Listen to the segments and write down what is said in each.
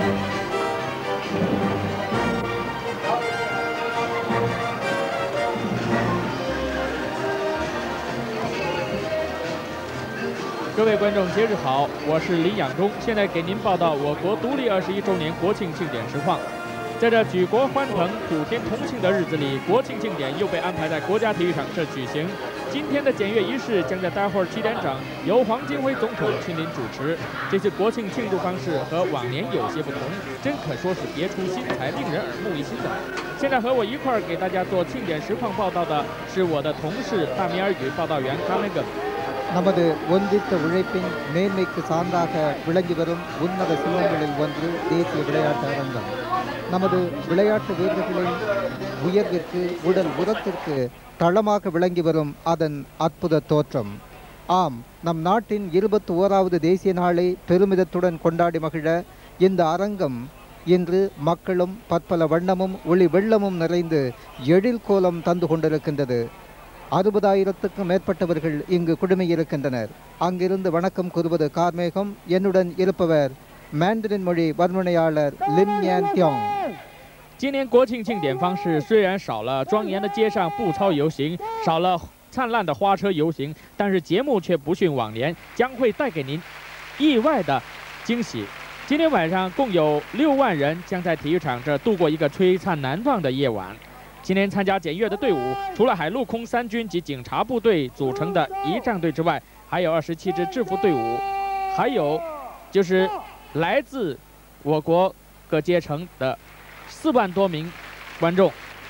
各位观众，节日好，我是林养忠，现在给您报道我国独立21周年国庆庆典实况。在这举国欢腾、普天同庆的日子里，国庆庆典又被安排在国家体育场这举行。今天的检阅仪式将在待会儿7点整由黄金辉总统亲临主持。这次国庆庆祝方式和往年有些不同，真可说是别出心裁，令人耳目一新的。现在和我一块儿给大家做庆典实况报道的是我的同事大米尔语报道员卡梅根。 நமது ஒன்றித்த உழைப்பின் மேன்மைக்கு சான்றாக விளங்கி வரும் உன்னத சிலோன்களில் ஒன்று தேசிய விளையாட்டு அரங்கம். நமது விளையாட்டு வீரர்களின் உயர்விற்கு உடல் உரத்திற்கு தளமாக விளங்கி வரும் அதன் அற்புத தோற்றம். ஆம், நம் நாட்டின் 21வது தேசிய நாளை பெருமிதத்துடன் கொண்டாடி மகிழ இந்த அரங்கம் இன்று மக்களும் பற்பல வண்ணமும் ஒளி வெள்ளமும் நிறைந்து எழில் கோலம் தந்து கொண்டிருக்கின்றது. 60,000க்கும் மேற்பட்டவர்கள் இங்கு குழுமியிருக்கின்றனர். அங்கிருந்து வணக்கம் கூறுவது கார்மேகம். என்னுடன் இருப்பவர் மாண்டரின் மொழி வர்ணனையாளர் லிம் ஞான் தியோங். 今年国庆庆典方式虽然少了庄严的街上步操游行，少了灿烂的花车游行，但是节目却不逊往年，将会带给您意外的惊喜。今天晚上共有6万人将在体育场这度过一个璀璨难忘的夜晚。 今天参加检阅的队伍，除了海陆空3军及警察部队组成的仪仗队之外，还有27支制服队伍，还有就是来自我国各阶层的4万多名观众。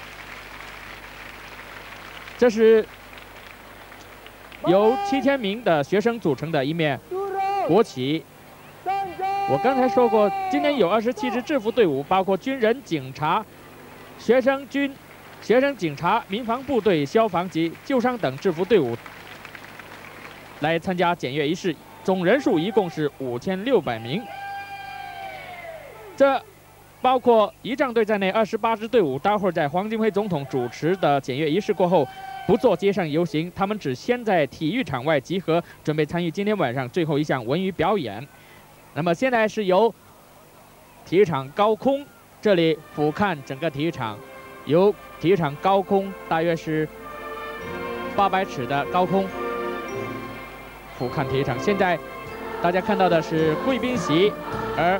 这是由7000名的学生组成的一面国旗。我刚才说过，今天有27支制服队伍，包括军人、警察、学生军。 学生、警察、民防部队、消防及救伤等制服队伍来参加检阅仪式，总人数一共是5600名。这包括仪仗队在内28支队伍，待会儿在黄金辉总统主持的检阅仪式过后，不做街上游行，他们只先在体育场外集合，准备参与今天晚上最后一项文娱表演。那么现在是由体育场高空这里俯瞰整个体育场。 由体育场高空大约是800尺的高空俯瞰体育场。现在大家看到的是贵宾席，而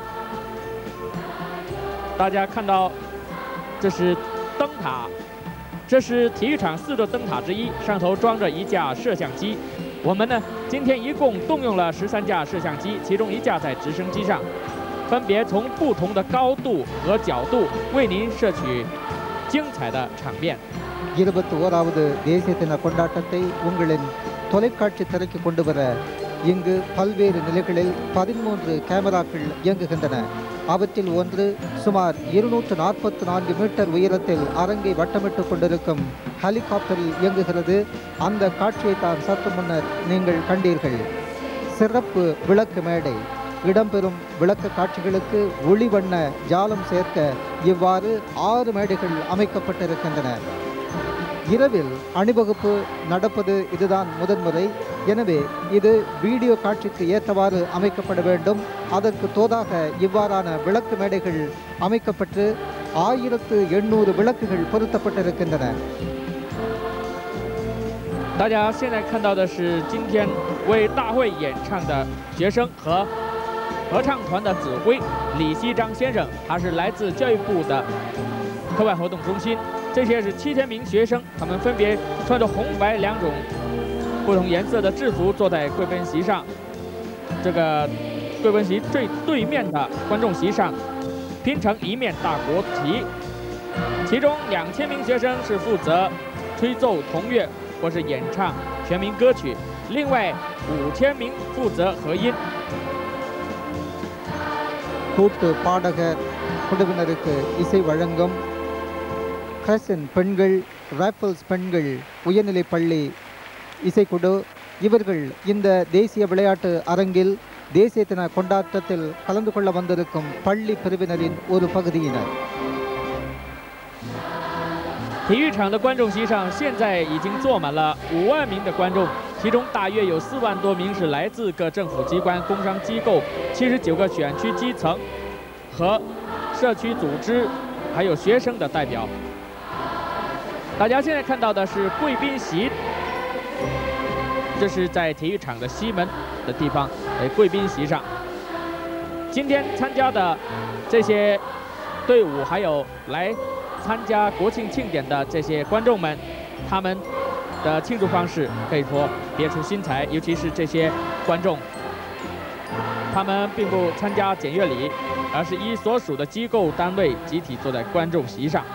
大家看到这是灯塔，这是体育场4座灯塔之一，上头装着1架摄像机。我们呢，今天一共动用了13架摄像机，其中1架在直升机上，分别从不同的高度和角度为您摄取 精彩的场面。 21வது தேசிய தின கொண்டாட்டத்தை உங்களின் தொலைக்காட்சி திரைக்கு கொண்டு வர இங்கு பல்வேறு நிலைகளில் 13 கேமராக்கள் இயங்குகின்றன. அவற்றில் ஒன்று சுமார் 244 மீட்டர் உயரத்தில் அரங்கை வட்டமிட்டுக் கொண்டிருக்கும் ஹெலிகாப்டரில் இயங்குகிறது. அந்த காட்சியை தான் சற்று முன்னர் நீங்கள் கண்டீர்கள். சிறப்பு விளக்கு மேடை. இடம்பெறும் விளக்க காட்சிகளுக்கு ஒளிவண்ண ஜாலம் சேர்க்க இவ்வாறு 6 மேடைகள் அமைக்கப்பட்டிருக்கின்றன. இரவில் அணிவகுப்பு நடப்பது இதுதான் முதன்முறை. எனவே இது வீடியோ காட்சிக்கு ஏற்றவாறு அமைக்கப்பட வேண்டும். அதற்கு தோதாக இவ்வாறான விளக்கு மேடைகள் அமைக்கப்பட்டு 1800 விளக்குகள் பொருத்தப்பட்டிருக்கின்றன. 大家现在看到的是今天为大会演唱的学生和 合唱团的指挥李锡章先生，他是来自教育部的课外活动中心。这些是7000名学生，他们分别穿着红白2种不同颜色的制服，坐在贵宾席上。这个贵宾席最对面的观众席上拼成一面大国旗。其中2000名学生是负责吹奏铜乐或是演唱全民歌曲，另外5000名负责和音。 கூட்டு பாடகர் குழுவினருக்கு இசை வழங்கும் கிரசன் பெண்கள், ராஃபல்ஸ் பெண்கள் உயர்நிலைப் பள்ளி இசைக்குழு இவர்கள் இந்த தேசிய விளையாட்டு அரங்கில் தேசிய தின கொண்டாட்டத்தில் கலந்து கொள்ள வந்திருக்கும் பள்ளி பிரிவினரின் ஒரு பகுதியினர். 体育场的观众席上现在已经坐满了5万名的观众，其中大约有4万多名是来自各政府机关、工商机构、79个选区基层和社区组织，还有学生的代表。大家现在看到的是贵宾席，这是在体育场的西门的地方，贵宾席上。今天参加的这些队伍，还有来参加国庆庆典的这些观众们，他们的庆祝方式可以说别出心裁，尤其是这些观众，他们并不参加检阅礼，而是依所属的机构单位集体坐在观众席上，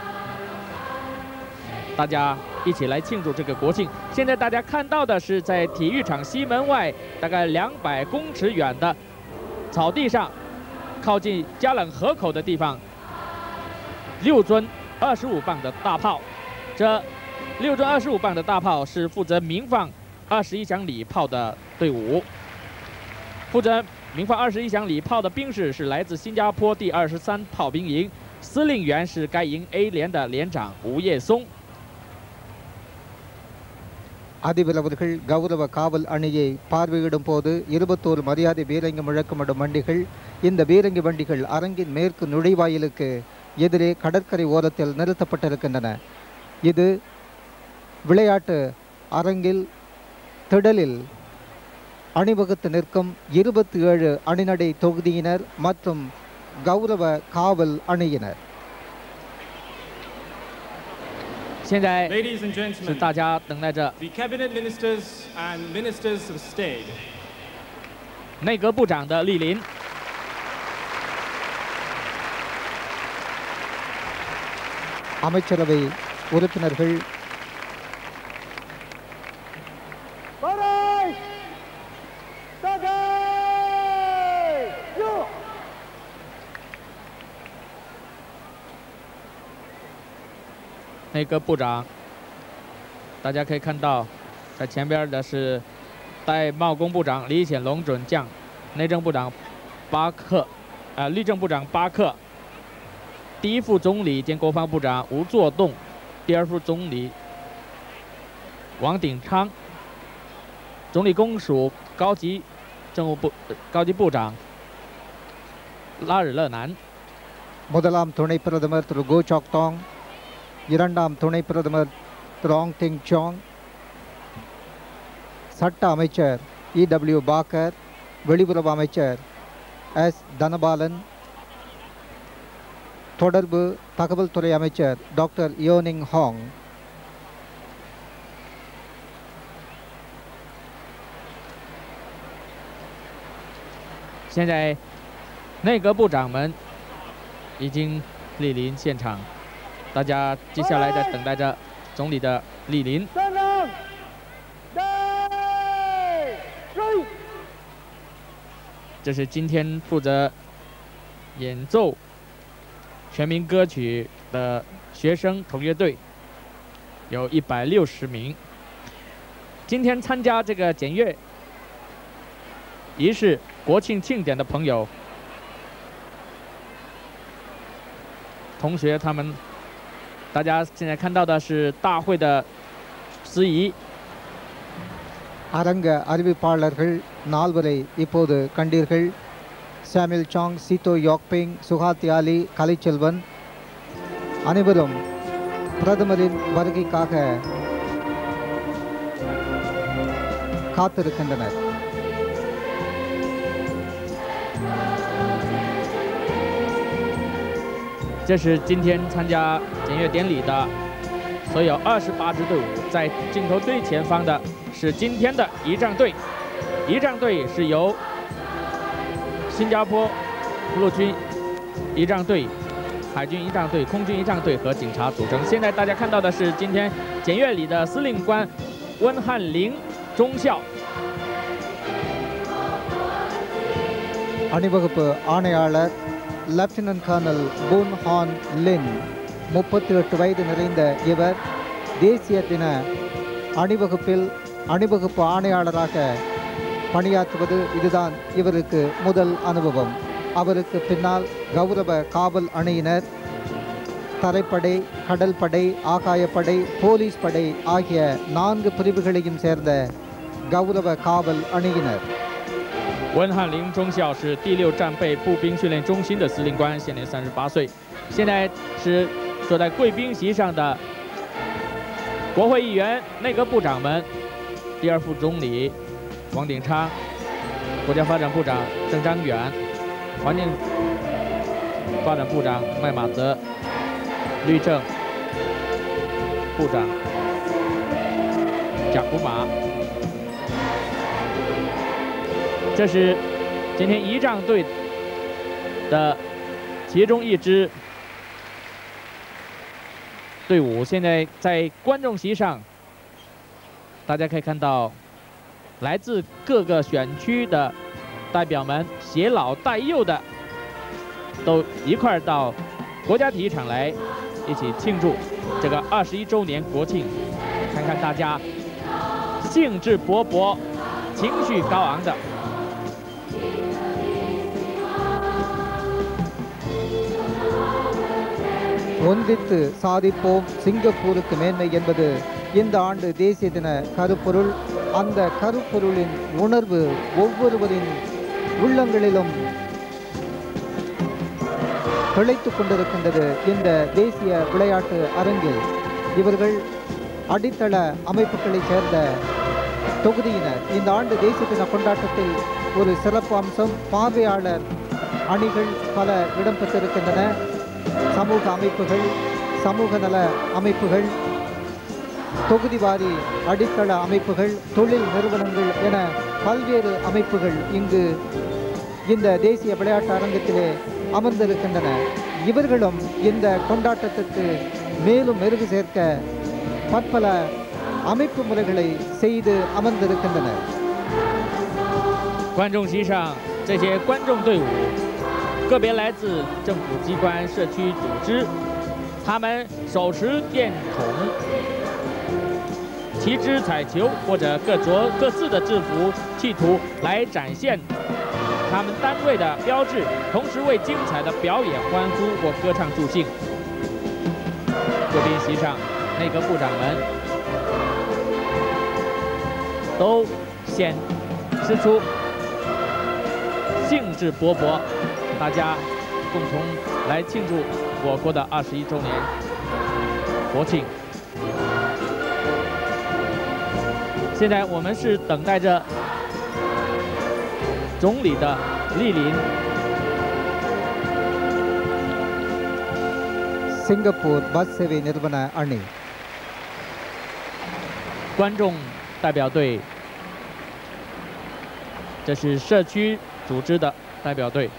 大家一起来庆祝这个国庆。现在大家看到的是在体育场西门外大概200公尺远的草地上，靠近加冷河口的地方，6尊25磅的大炮。这6尊25磅的大炮是负责鸣放21响礼炮的队伍。负责鸣放21响礼炮的兵士是来自新加坡第23炮兵营，司令员是该营 A 连的连长吴叶松。 அதிபர் அவர்கள் கௌரவ காவல் அணியை பார்வையிடும் போது 21 மரியாதை பீரங்கி முழக்கமிடும் வண்டிகள், இந்த பீரங்கி வண்டிகள் அரங்கின் மேற்கு நுழைவாயிலுக்கு எதிரே கடற்கரை ஓரத்தில் நிறுத்தப்பட்டிருக்கின்றன. இது விளையாட்டு அரங்கில் திடலில் அணிவகுத்து நிற்கும் 27 அணிநடை தொகுதியினர் மற்றும் கௌரவ காவல் அணியினர். 现在 Ladies and 是 gentlemen, 大家等待着 the cabinet ministers and ministers of state. 内阁部长的莅临。 அமைச்சரவை உறுப்பினர்கள், 内阁部长，大家可以看到，在前边的是代贸工部长李显龙准将，内政部长律政部长巴克，第一副总理兼国防部长吴作栋，第二副总理王鼎昌，总理公署高级部长拉尔勒南。 முதலாம் துணை பிரதமர் திரு கோ சாக் தாங், இரண்டாம் துணை பிரதமர் திரு ஆங் டிங் சாங், சட்ட அமைச்சர் E.W. பாக்கர், வெளியுறவு அமைச்சர் S. தனபாலன், தொடர்பு தகவல் துறை அமைச்சர் டாக்டர் யோனிங் ஹாங். 现在，内阁部长们已经莅临现场，大家接下来在等待着总理的莅临。这是今天负责演奏全民歌曲的学生同乐队，有160名。今天参加这个检阅仪式、国庆庆典的朋友、同学，他们，大家现在看到的是大会的司仪。 அரங்க அறிவிப்பாளர்கள் 4 வரை இப்போது கண்டீர்கள். சாமுel சாங், சீதோ யோக்பிங், சுகாத்தி அலி, கலைச்செல்வன் அனைவரும் பிரதமரின் வருகைக்காக காத்திருக்கின்றனர். 这是今天参加检阅典礼的所有28支队伍，在镜头最前方的是今天的仪仗队。仪仗队是由新加坡陆军仪仗队、海军仪仗队、空军仪仗队和警察组成。现在大家看到的是今天检阅礼的司令官温汉林中校。 அணிவகுப்பு ஆணையாளர் லெப்டினன்ட் கர்னல் பூன் ஹான் லின், 38 வயது நிறைந்த இவர் தேசிய தின அணிவகுப்பு ஆணையாளராக பணியாற்றுவது இதுதான் இவருக்கு முதல் அனுபவம். அவருக்கு பின்னால் கௌரவ காவல் அணியினர், தரைப்படை, கடல் படை, ஆகாயப்படை, போலீஸ் படை ஆகிய 4 பிரிவுகளையும் சேர்ந்த கௌரவ காவல் அணியினர். 温翰林中校是第6战备步兵训练中心的司令官，现年38岁。现在是坐在贵宾席上的国会议员、内阁部长们，第2副总理王鼎昌，国家发展部长郑章远，环境发展部长麦马泽，律政部长贾古马。这是今天仪仗队的其中一支队伍。现在在观众席上，大家可以看到来自各个选区的代表们，携老带幼的，都一块儿到国家体育场来，一起庆祝这个21周年国庆。看看大家兴致勃勃、情绪高昂的。 ஒன்றித்து சாதிப்போம் சிங்கப்பூருக்கு மேன்மை என்பது இந்த ஆண்டு தேசிய தின கருப்பொருள். அந்த கருப்பொருளின் உணர்வு ஒவ்வொருவரின் உள்ளங்களிலும் திளைத்துக் கொண்டிருக்கின்றது. இந்த தேசிய விளையாட்டு அரங்கில் இவர்கள் அடித்தள அமைப்புகளைச் சேர்ந்த தொகுதியினர். இந்த ஆண்டு தேசிய தின கொண்டாட்டத்தில் ஒரு சிறப்பு அம்சம், பார்வையாளர் அணிகள் பல இடம்பெற்றிருக்கின்றன. சமூக அமைப்புகள், சமூக நல அமைப்புகள், தொகுதிவாரி அடித்தள அமைப்புகள், தொழில் நிறுவனங்கள் என பல்வேறு அமைப்புகள் இங்கு இந்த தேசிய விளையாட்டு அரங்கத்திலே அமர்ந்திருக்கின்றன. இவர்களும் இந்த கொண்டாட்டத்திற்கு மேலும் மெருகு சேர்க்க பற்பல அமைப்பு முறைகளை செய்து அமர்ந்திருக்கின்றனர். 观众席上，这些观众队伍个别来自政府机关、社区组织，他们手持电筒、旗帜彩球或者各着各自的制服，企图来展现他们单位的标志，同时为精彩的表演欢呼或歌唱助兴。贵宾席上，内阁部长们都显示出兴致勃勃，大家共同来庆祝我国的21周年国庆。现在我们是等待着总理的莅临。 சிங்கப்பூர் பஸ் சேவை நிறுவன அணி 观众代表队，这是社区组织的代表队。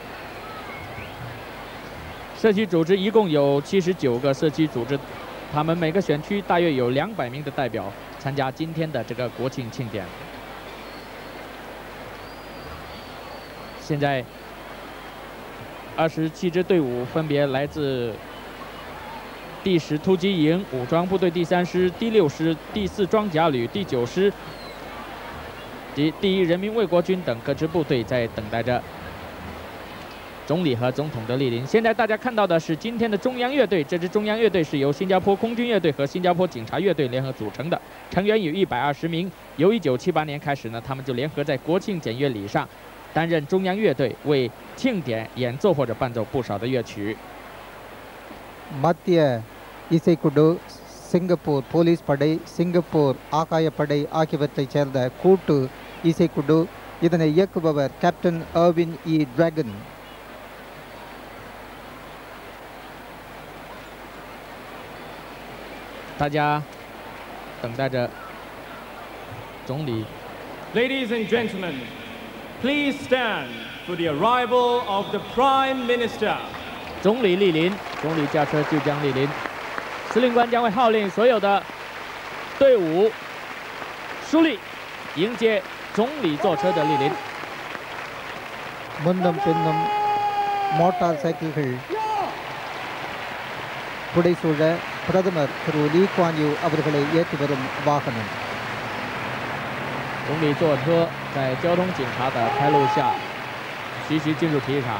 社区组织一共有79个社区组织，他们每个选区大约有200名的代表参加今天的这个国庆庆典。现在27支队伍分别来自 第10突击营、武装部队第3师、第6师、第4装甲旅、第9师及第1人民卫国军等各支部队，在等待着总理和总统的莅临。现在大家看到的是今天的中央乐队，这支中央乐队是由新加坡空军乐队和新加坡警察乐队联合组成的，成员有120名。由1978年开始呢，他们就联合在国庆检阅礼上担任中央乐队，为庆典演奏或者伴奏不少的乐曲。 மத்திய இசைக்குழு, சிங்கப்பூர் போலீஸ் படை, சிங்கப்பூர் ஆகாயப்படை ஆகியவற்றைச் சேர்ந்த கூட்டு இசைக்குழு. இதனை இயக்குபவர் captain Erwin E. Dragon. 大家等待着总理。 Ladies and gentlemen, please stand for the arrival of the Prime Minister. 总理莅临，总理驾车就将莅临。司令官将会号令所有的队伍肃立，迎接总理坐车的莅临。 முன்னும் பின்னும் மோட்டார் சைக்கிள்கள் புடைசூழ பிரதமர் திரு லீ குவான் யூ அவர்களை ஏற்றி வரும் வாகனம். 总理坐车在交通警察的开路下，徐徐进入体育场。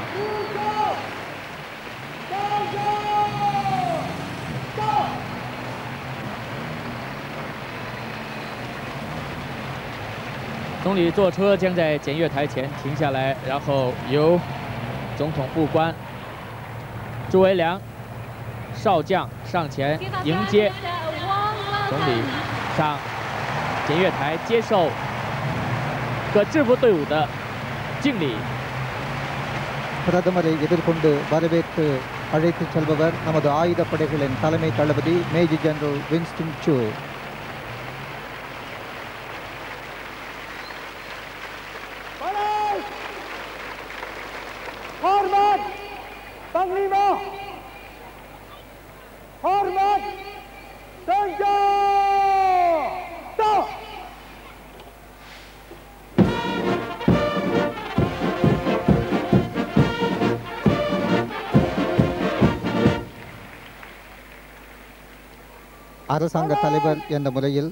总总理坐车将在检阅台前停下来，然后由总统部官朱维良少将上前迎接总理上检阅台，接受各制服队伍的敬礼。 பிரதமரை எதிர்கொண்டு வரவேற்று அழைத்துச் செல்பவர் நமது ஆயுதப்படைகளின் தலைமை தளபதி major general Winston Choo. Hormat Panglima, hormat Senjata. அரசாங்க தலைவர் என்ற முறையில்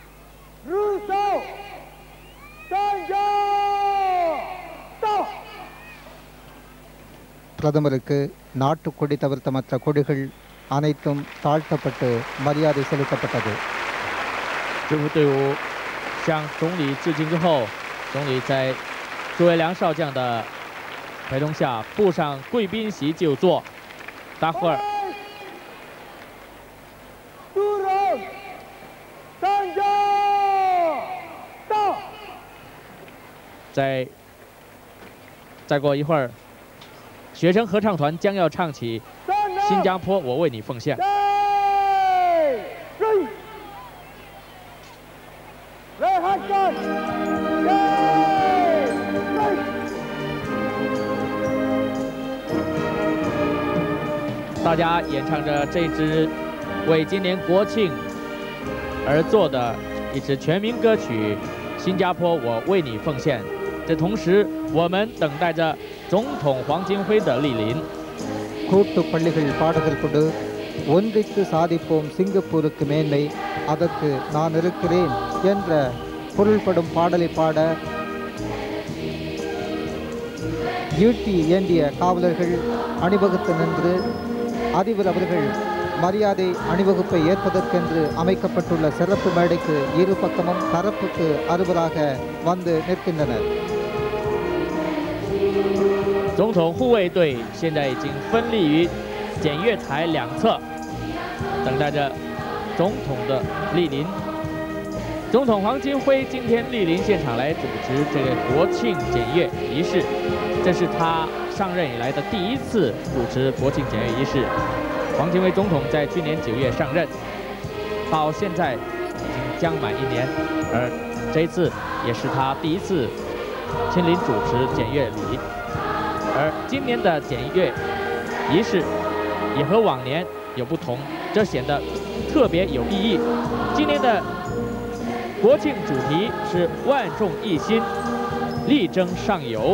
பிரதமருக்கு நாட்டுக்கொடி தவிர்த்த மற்ற கொடிகள் அனைத்தும் தாழ்த்தப்பட்டு மரியாதை செலுத்தப்பட்டது. 制服队伍向总理致敬之后，总理在朱维良少将的陪同下步上贵宾席就坐。大会儿。 再过一会儿，学生合唱团将要唱起《新加坡我为你奉献》。大家演唱着这支为今年国庆而作的一支全民歌曲《新加坡我为你奉献》。 这同时，我们等待着总统黄金辉的莅临。 கூட்டு பள்ளிகள் பாடல்கள் கொண்டு ஒன்றித்து சாதிப்போம் சிங்கப்பூருக்கு மேன்மை அதற்கு நான் இருக்கிறேன் என்ற பொருள்படும் பாடலை பாட ஈட்டி ஏந்திய காவலர்கள் அணிவகுத்து நின்று அதிபர் அவர்கள் மரியாதை அணிவகுப்பை ஏற்பதற்கென்று அமைக்கப்பட்டுள்ள சிறப்பு மேடைக்கு இரு பக்கமும் தரப்புக்கு அறுவராக வந்து நிற்கின்றனர். 总统护卫队现在已经分立于检阅台两侧，等待着总统的莅临。总统黄金辉今天莅临现场来主持这个国庆检阅仪式，这是他上任以来的第一次主持国庆检阅仪式。黄金辉总统在去年9月上任，到现在已经将满1年，而这一次也是他第一次亲临主持检阅礼。 而今年的检阅仪式也和往年有不同，这显得特别有意义。今年的国庆主题是“万众一心，力争上游”。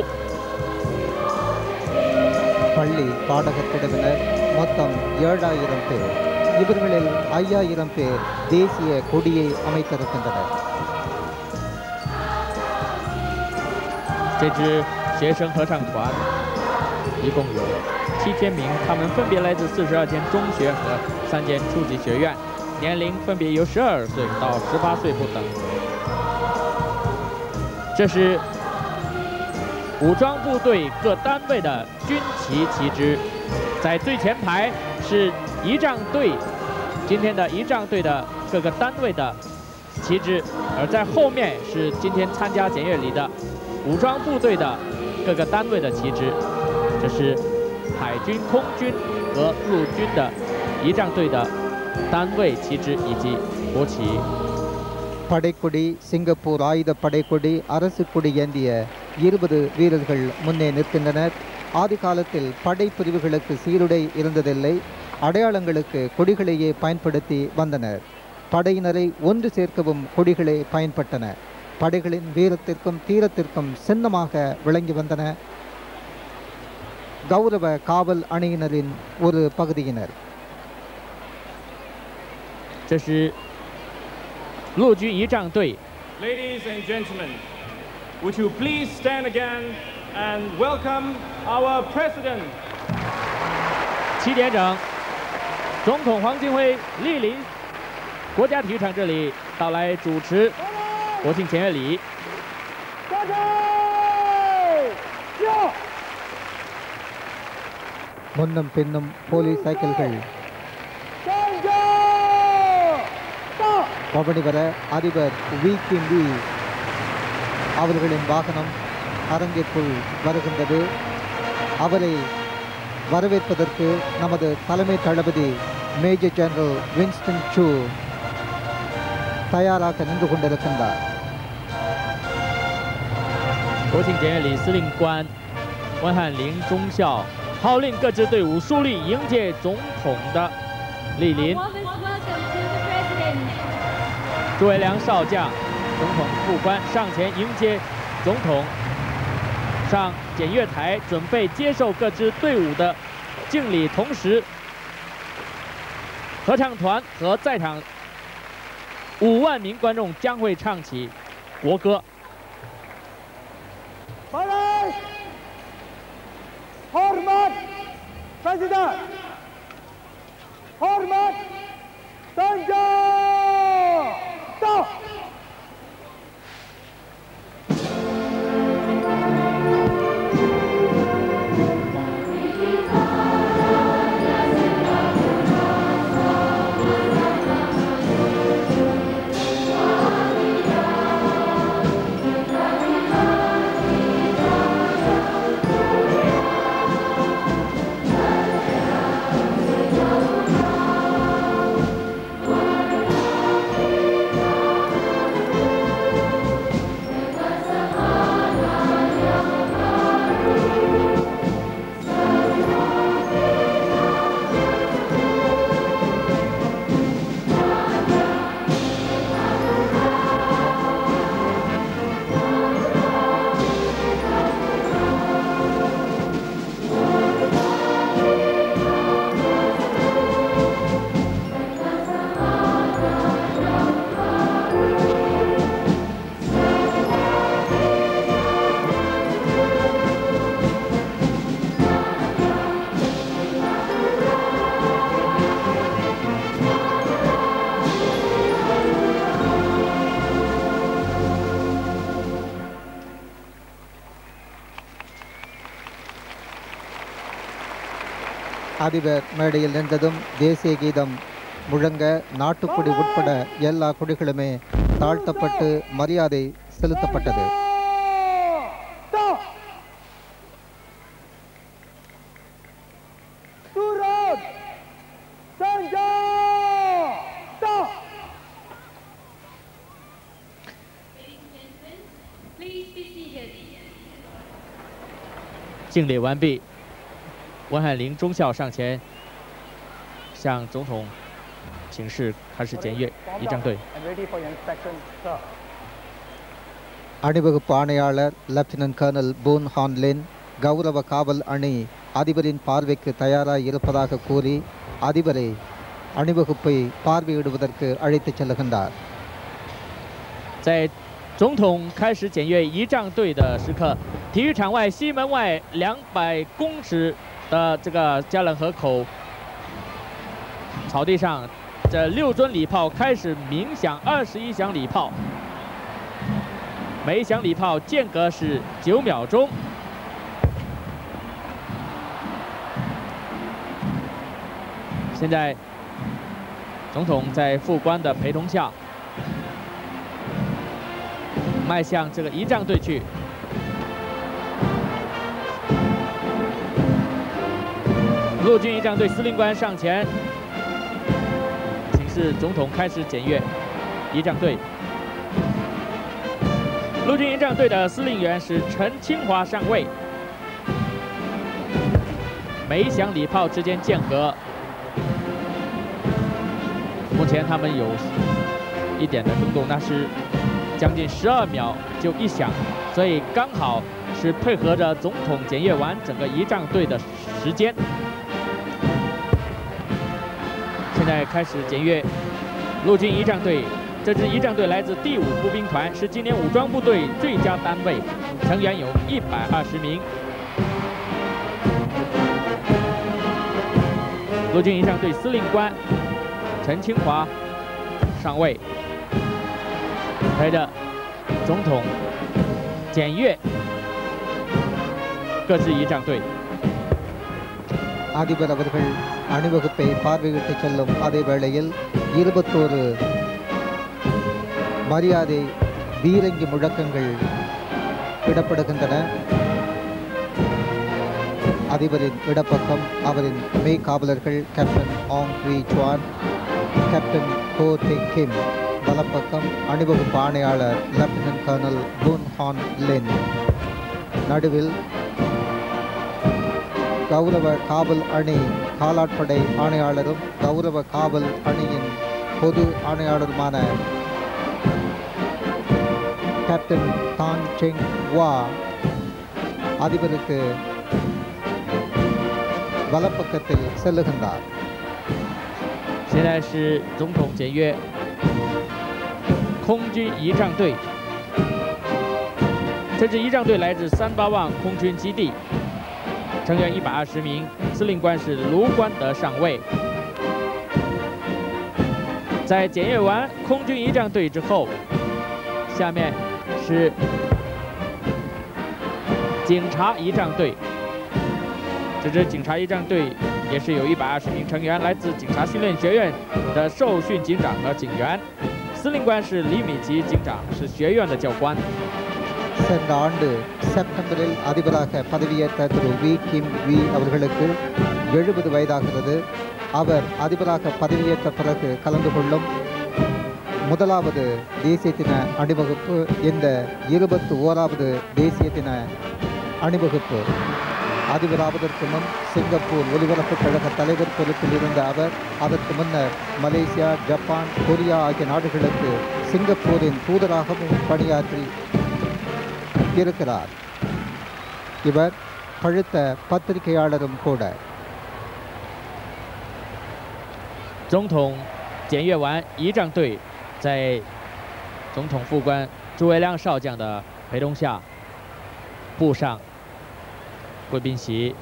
பள்ளி பாடகர் குழுவினர் மொத்தம் 7000 பேர். இவர்களில் 5000 பேர் தேசிய கொடியை அமைத்திருக்கின்றனர். 这支学生合唱团 一共有7000名，他们分别来自42间中学和3间初级学院，年龄分别由12岁到18岁不等。这是武装部队各单位的军旗旗帜，在最前排是仪仗队，今天的仪仗队的各个单位的旗帜，而在后面是今天参加检阅礼的武装部队的各个单位的旗帜。 这是海军、空军和陆军的仪仗队的单位旗帜以及国旗。 படைக்கொடி சிங்கப்பூர் ஆயுத படைக்கொடி அரசு கொடி ஏந்திய 20 வீரர்கள் முன்னே நிற்கின்றனர். ஆதி காலத்தில் படை பிரிவுகளுக்கு சீருடை இருந்ததில்லை. அடையாளங்களுக்கு கொடிகளையே பயன்படுத்தி வந்தனர். படையினரை ஒன்று சேர்க்கவும் கொடிகளே பயன்பட்டன. படைகளின் வீரத்திற்கும் தீரத்திற்கும் சின்னமாக விளங்கி வந்தன. கௌரவ காவல் அணியினரின் ஒரு பகுதியினர். 这是陆军仪仗队。 Ladies and gentlemen, would you please stand again and welcome our president? 7点整，总统黄金辉莅临国家体育场这里，到来主持国庆检阅礼。 முன்னும் பின்னும் போலீஸ் சைக்கிள்கள் பவனி வர அதிபர் வி அவர்களின் வாகனம் அரங்கிற்குள் வருகின்றது. அவரை வரவேற்பதற்கு நமது தலைமை தளபதி மேஜர் ஜெனரல் வின்ஸ்டன் சூ தயாராக நின்று கொண்டிருக்கின்றார். 国庆检阅礼司令官温汉林中校号令各支队伍肃立迎接总统的莅临。诸位良少将、总统副官上前迎接总统，上检阅台准备接受各支队伍的敬礼，同时合唱团和在场5万名观众将会唱起国歌。 Baik, hormat Presiden, hormat senjata. அதிபர் மேடையில் நின்றதும் தேசிய கீதம் முழங்க நாட்டுக்குடி உட்பட எல்லா குடிகளுமே தாழ்த்தப்பட்டு மரியாதை செலுத்தப்பட்டது. 敬礼完毕。 温汉林中校上前向总统请示，开始检阅仪仗队。 அணிவகுப்பு ஆணையாளர் லெப்டினன்ட் கர்னல் பூன் ஹான்லின் கௌரவ காவல் அணி அதிபரின் பார்வைக்கு தயாராக இருப்பதாக கூறி அதிபரை அணிவகுப்பை பார்வையிடுவதற்கு அழைத்துச் செல்லுகின்றார். 在总统开始检阅仪仗队的时刻，体育场外西门外200公尺 的这个加冷河口草地上，这6尊礼炮开始鸣响21响礼炮，每一响礼炮间隔是9秒钟。现在，总统在副官的陪同下，迈向这个仪仗队去。 陆军仪仗队司令官上前，请示总统开始检阅仪仗队。陆军仪仗队的司令员是陈清华上尉。每一响礼炮之间间隔，目前他们有一点的更动，那是将近12秒就1响，所以刚好是配合着总统检阅完整个仪仗队的时间。 现在开始检阅陆军仪仗队，这支仪仗队来自第5步兵团，是今年武装部队最佳单位，成员有120名。陆军仪仗队司令官陈清华上尉陪着总统检阅各支仪仗队。 அதிபர் அவர்கள் அணிவகுப்பை பார்வையிட்டு செல்லும் அதே வேளையில் 21 மரியாதை பீரங்கி முழக்கங்கள் இடப்படுகின்றன. அதிபரின் இடப்பக்கம் அவரின் மெய்காவலர்கள் captain Ang Wee Chuan, captain Ho Tay கிம். வலப்பக்கம் அணிவகுப்பு ஆணையாளர் லெப்டினன்ட் கர்னல் புன் ஹான் லின். நடுவில் கௌரவ காவல் அணி காலாட்படை ஆணையாளரும் கௌரவ காவல் அணியின் பொது ஆணையாளருமான கேப்டன் தான் செங் வா அதிபருக்கு வலப்பக்கத்தில் செல்லுகின்றார். 现在是总统检阅空军仪仗队，这支仪仗队来自38万空军基地，成员120名，司令官是卢关德上尉。在检阅完空军仪仗队之后，下面是警察仪仗队。这支警察仪仗队也是有120名成员，来自警察训练学院的受训警长和警员。司令官是李米吉警长，是学院的教官。 சென்ற ஆண்டு செப்டம்பரில் அதிபராக பதவியேற்ற திரு வி கிம் வி அவர்களுக்கு 70 வயதாகிறது. அவர் அதிபராக பதவியேற்ற பிறகு கலந்து கொள்ளும் முதலாவது தேசிய தின அணிவகுப்பு இந்த 21வது தேசிய தின அணிவகுப்பு. அதிபராவதற்கு முன் சிங்கப்பூர் ஒலிபரப்பு கழக தலைவர் பொறுப்பில் இருந்த அவர் அதற்கு முன்னர் மலேசியா, ஜப்பான், கொரியா ஆகிய நாடுகளுக்கு சிங்கப்பூரின் தூதராகவும் பணியாற்றி இருக்கிறார். இவர் பழுத்த பத்திரிகையாளரும் கூட. 总统检阅完仪仗队，在总统副官朱维亮少将的陪同下，步上贵宾席。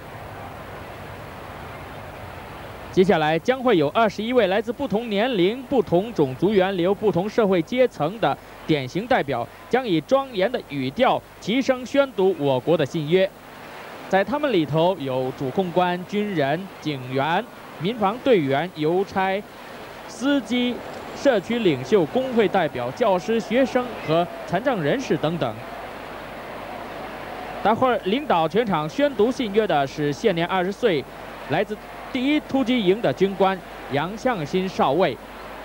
接下来将会有21位来自不同年龄、不同种族源流、不同社会阶层的典型代表，将以庄严的语调齐声宣读我国的信约。在他们里头有主控官、军人、警员、民防队员、邮差、司机、社区领袖、工会代表、教师、学生和残障人士等等。待会儿领导全场宣读信约的是现年20岁，来自第1突击营的军官杨向新少尉。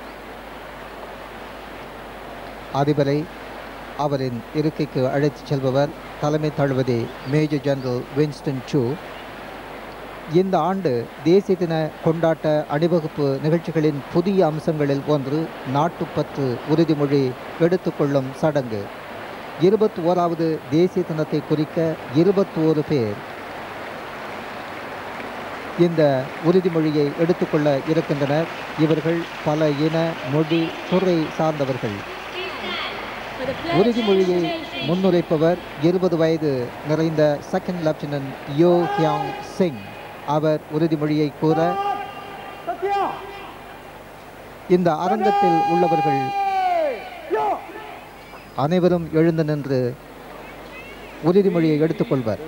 அதிபரை அவரின் இருக்கைக்கு அழைத்துச் செல்பவர் தலைமை தளபதி மேஜர் ஜெனரல் வின்ஸ்டன் சூ. இந்த ஆண்டு தேசிய தின கொண்டாட்ட அணிவகுப்பு நிகழ்ச்சிகளின் புதிய அம்சங்களில் ஒன்று நாட்டுப்பற்று உறுதிமொழி எடுத்துக்கொள்ளும் சடங்கு. 21வது தேசிய தினத்தை குறிக்க 21 பேர் இந்த உறுதிமொழியை எடுத்துக்கொள்ள இருக்கின்றனர். இவர்கள் பல இன, மொழி, துறை சார்ந்தவர்கள். உறுதிமொழியை முன்னுரைப்பவர் 20 வயது நிறைந்த second lieutenant Yeo Hiang Sing. அவர் உறுதிமொழியை கூற இந்த அரங்கத்தில் உள்ளவர்கள் அனைவரும் எழுந்து நின்று உறுதிமொழியை எடுத்துக்கொள்வர்.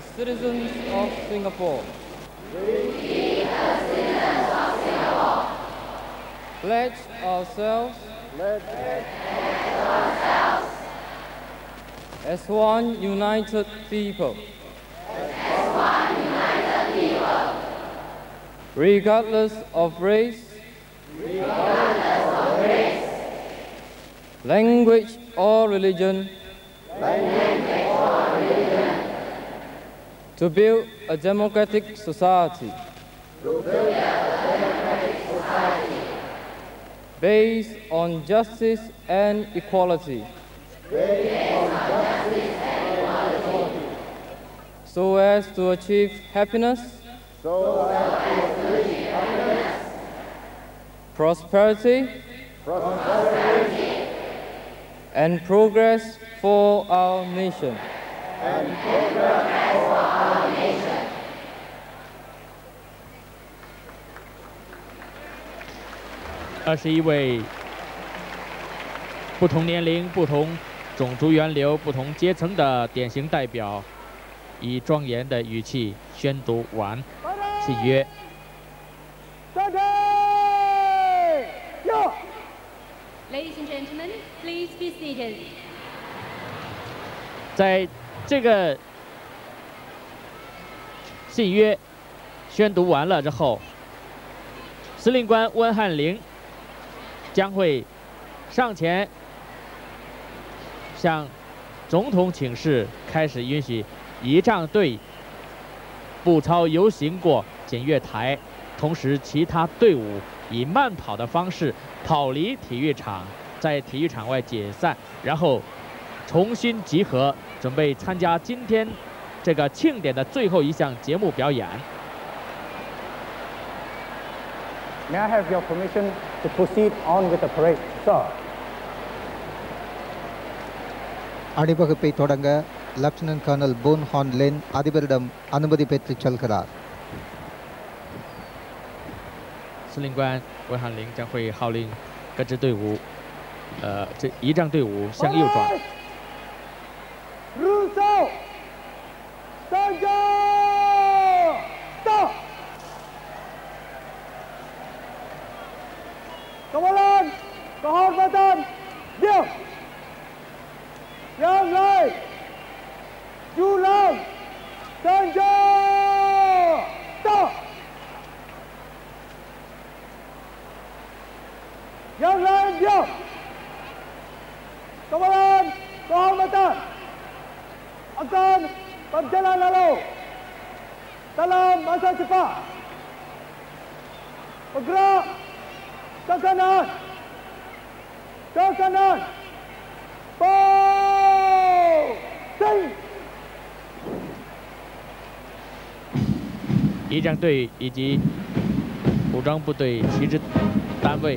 Pledge ourselves as one united people, regardless of race, language or religion, to build a democratic society based on justice and equality, so as to achieve happiness, prosperity, and progress for our nation. 21位不同年龄、不同种族源流、不同阶层的典型代表，以庄严的语气宣读完信约。 Steady! Yo! Ladies and gentlemen, please be seated. 在这个信约宣读完了之后，司令官温汉林将会上前向总统请示，开始允许仪仗队步操游行过检阅台，同时其他队伍以慢跑的方式跑离体育场，在体育场外解散，然后重新集合，准备参加今天这个庆典的最后一项节目表演。 May I have your permission to proceed on with the parade, sir? அணிவகுப்பை தொடங்க lieutenant colonel Pon Han Len அதிபரிடம் அனுமதி பெற்று செல்கிறார். 司令官温汉林将会号令各支队伍，这仪仗队伍向右转。 Russo! Sanjo! Stop! Kawalan! Kehormatan! Diam! Yang lain! Julang! Sanjo! Stop! Yang lain diam! Kawalan! Kehormatan! Akan berjalan lalu dalam masa cepat. Bergerak ke kanan, ke kanan. Sing. 仪仗队以及武装部队旗帜单位，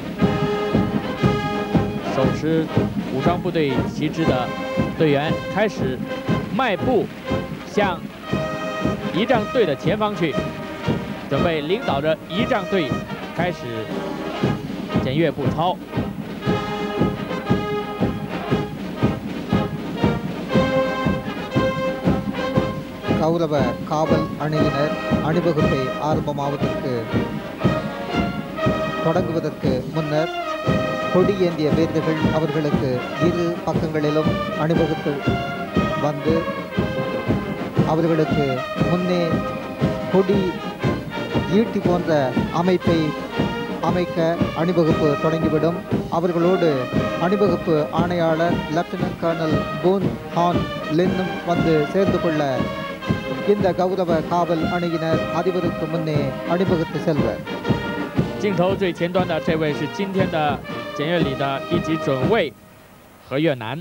手持武装部队旗帜的队员开始迈步向仪仗队的前方去，准备领导着仪仗队开始检阅步操。 கௌரவ காவல் அணியினர் அணிவகுப்பை ஆரம்பமாவதற்கு தொடங்குவதற்கு முன்னர் கொடியேந்திய வீரர்கள் அவர்களுக்கு இரு பக்கங்களிலும் அணிவகுத்து வந்து அவர்களுக்கு முன்னே கொடி ஈட்டி போன்ற அமைப்பை அமைக்க அணிவகுப்பு தொடங்கிவிடும். அவர்களோடு அணிவகுப்பு ஆணையாளர் லெப்டினன்ட் கர்னல் போன் ஹான் லென்னும் வந்து சேர்ந்து கொள்ள இந்த கௌரவ காவல் அணியினர் அதிபருக்கு முன்னே அணிவகுத்து செல்வர். 镜头最前端的这位是今天的检阅礼的一级准尉何越南。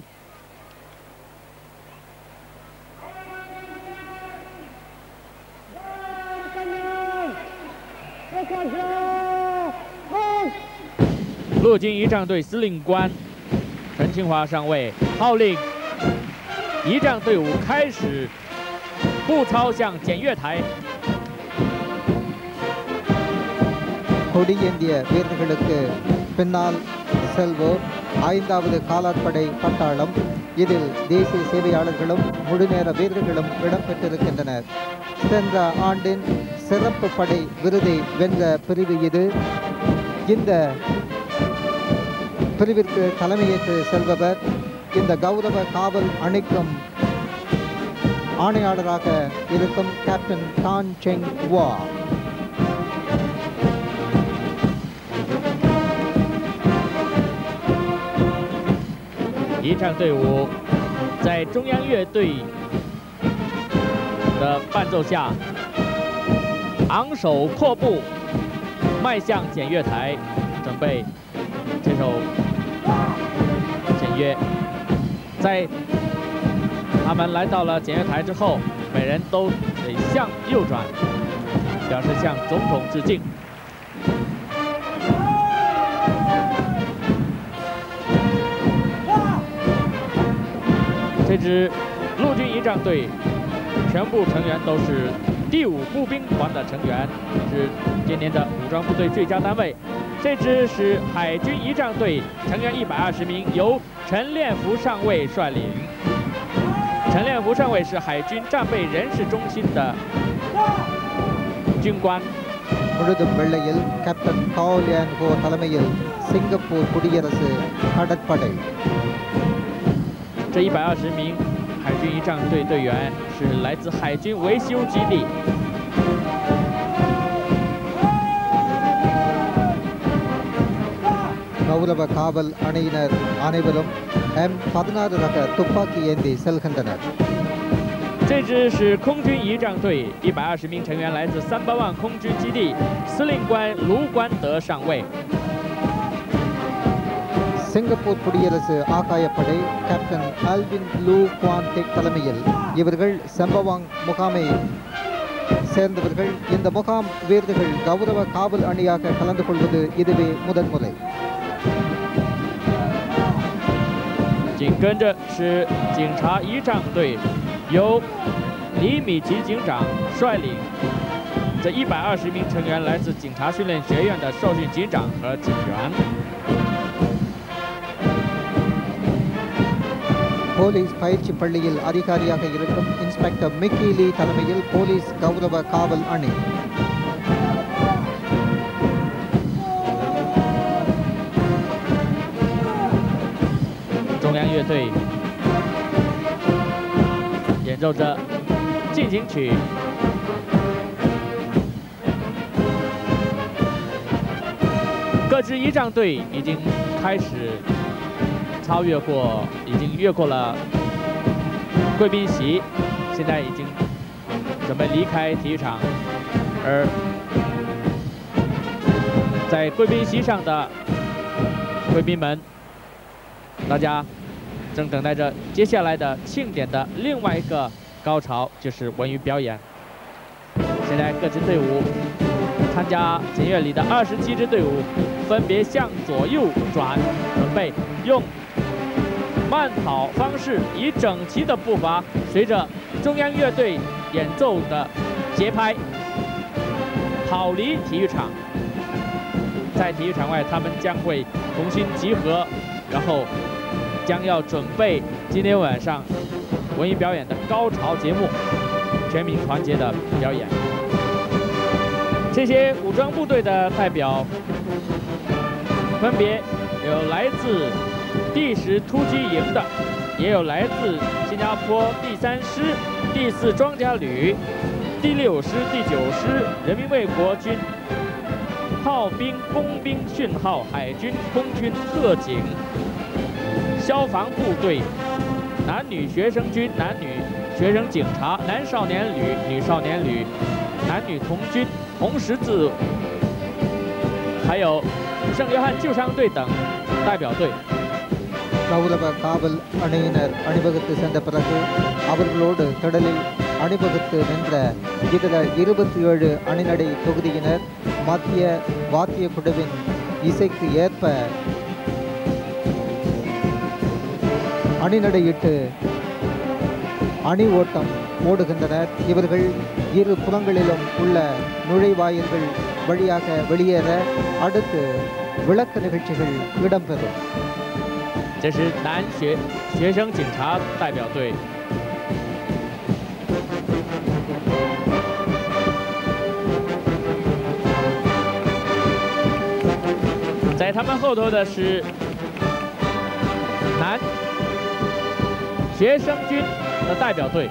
陆军仪仗队司令官陈清华上尉号令仪仗队伍开始步操向检阅台。 கொடியேந்திய வீரர்களுக்கு பின்னால் செல்வோர் 5வது காலாட்படை பட்டாளம். இதில் தேசிய சேவையாளர்களும் முழுநேர வீரர்களும் இடம்பெற்றிருக்கின்றனர். சென்ற ஆண்டின் சிறப்பு படை விருதை வென்ற பிரிவு இது. இந்த பிரிவிற்கு தலைமையேற்று செல்பவர் இந்த கௌரவ காவல் அணிக்கும் ஆணையாளராக இருக்கும் கேப்டன் டான் செங் வா. 仪仗队伍在中央乐队的伴奏下，昂首阔步迈向检阅台，准备接受检阅。在他们来到了检阅台之后，每人都得向右转，表示向总统致敬。 这支陆军仪仗队全部成员都是第5步兵团的成员，是今年的武装部队最佳单位。这支是海军仪仗队，成员120名，由陈练福上尉率领。陈练福上尉是海军战备人事中心的军官， முழுதும் வெள்ளையில் கேப்டன் காவ் லியான் ஹோ தலைமையில் சிங்கப்பூர் குடியரசு கடற்படை. 这120名海军仪仗队队员是来自海军维修基地。 கௌரவ காவல் அணியினர் அனைவரும் M16 ரக துப்பாக்கி ஏந்தி செல்கின்றனர். 这支是空军仪仗队，120名成员来自3巴万空军基地，司令官卢关德上尉。 சிங்கப்பூர் குடியரசு ஆகாயப்படை captain Alvin Loo Kwan Teck தலைமையில் இவர்கள் செம்பவாங் முகாமை சேர்ந்தவர்கள். இந்த முகாம் வீரர்கள் கௌரவ காவல் அணியாக கலந்து கொள்வது இதுவே முதன்முறை. 紧跟着是警察仪仗队，由李米奇警长率领。这120名成员来自警察训练学院的受训警长和警员。 போலீஸ் பயிற்சி பள்ளியில் அதிகாரியாக இருக்கும் இன்ஸ்பெக்டர் மிக்கி லீ தலைமையில் போலீஸ் கௌரவ காவல் அணி. 中央乐队演奏着进行曲。各支仪仗队已经开始已经越过了贵宾席，现在已经准备离开体育场，而在贵宾席上的贵宾们，大家正等待着接下来的庆典的另外一个高潮，就是文娱表演。现在各支队伍参加检阅礼的27支队伍，分别向左右转，准备用 慢跑方式，以整齐的步伐，随着中央乐队演奏的节拍，跑离体育场。在体育场外，他们将会重新集合，然后将要准备今天晚上文艺表演的高潮节目——全民团结的表演。这些武装部队的代表，分别有来自 第10突击营的，也有来自新加坡第3师、第4装甲旅、第6师、第9师、人民卫国军、炮兵、工兵、讯号、海军、空军、特警、消防部队、男女学生军、男女学生警察、男少年旅、女少年旅、男女童军、红十字，还有圣约翰救伤队等代表队。 கௌரவ காவல் அணியினர் அணிவகுத்து சென்ற பிறகு அவர்களோடு கடலில் அணிவகுத்து நின்ற இதர 27 அணிநடை தொகுதியினர் மத்திய வாத்திய குழுவின் இசைக்கு ஏற்ப அணிநடையிட்டு அணி ஓட்டம் ஓடுகின்றனர். இவர்கள் இரு புறங்களிலும் உள்ள நுழைவாயில்கள் வழியாக வெளியேற அடுத்து விளக்க நிகழ்ச்சிகள் இடம்பெறும். 这是男学生警察代表队。在他们后头的是男学生军的代表队。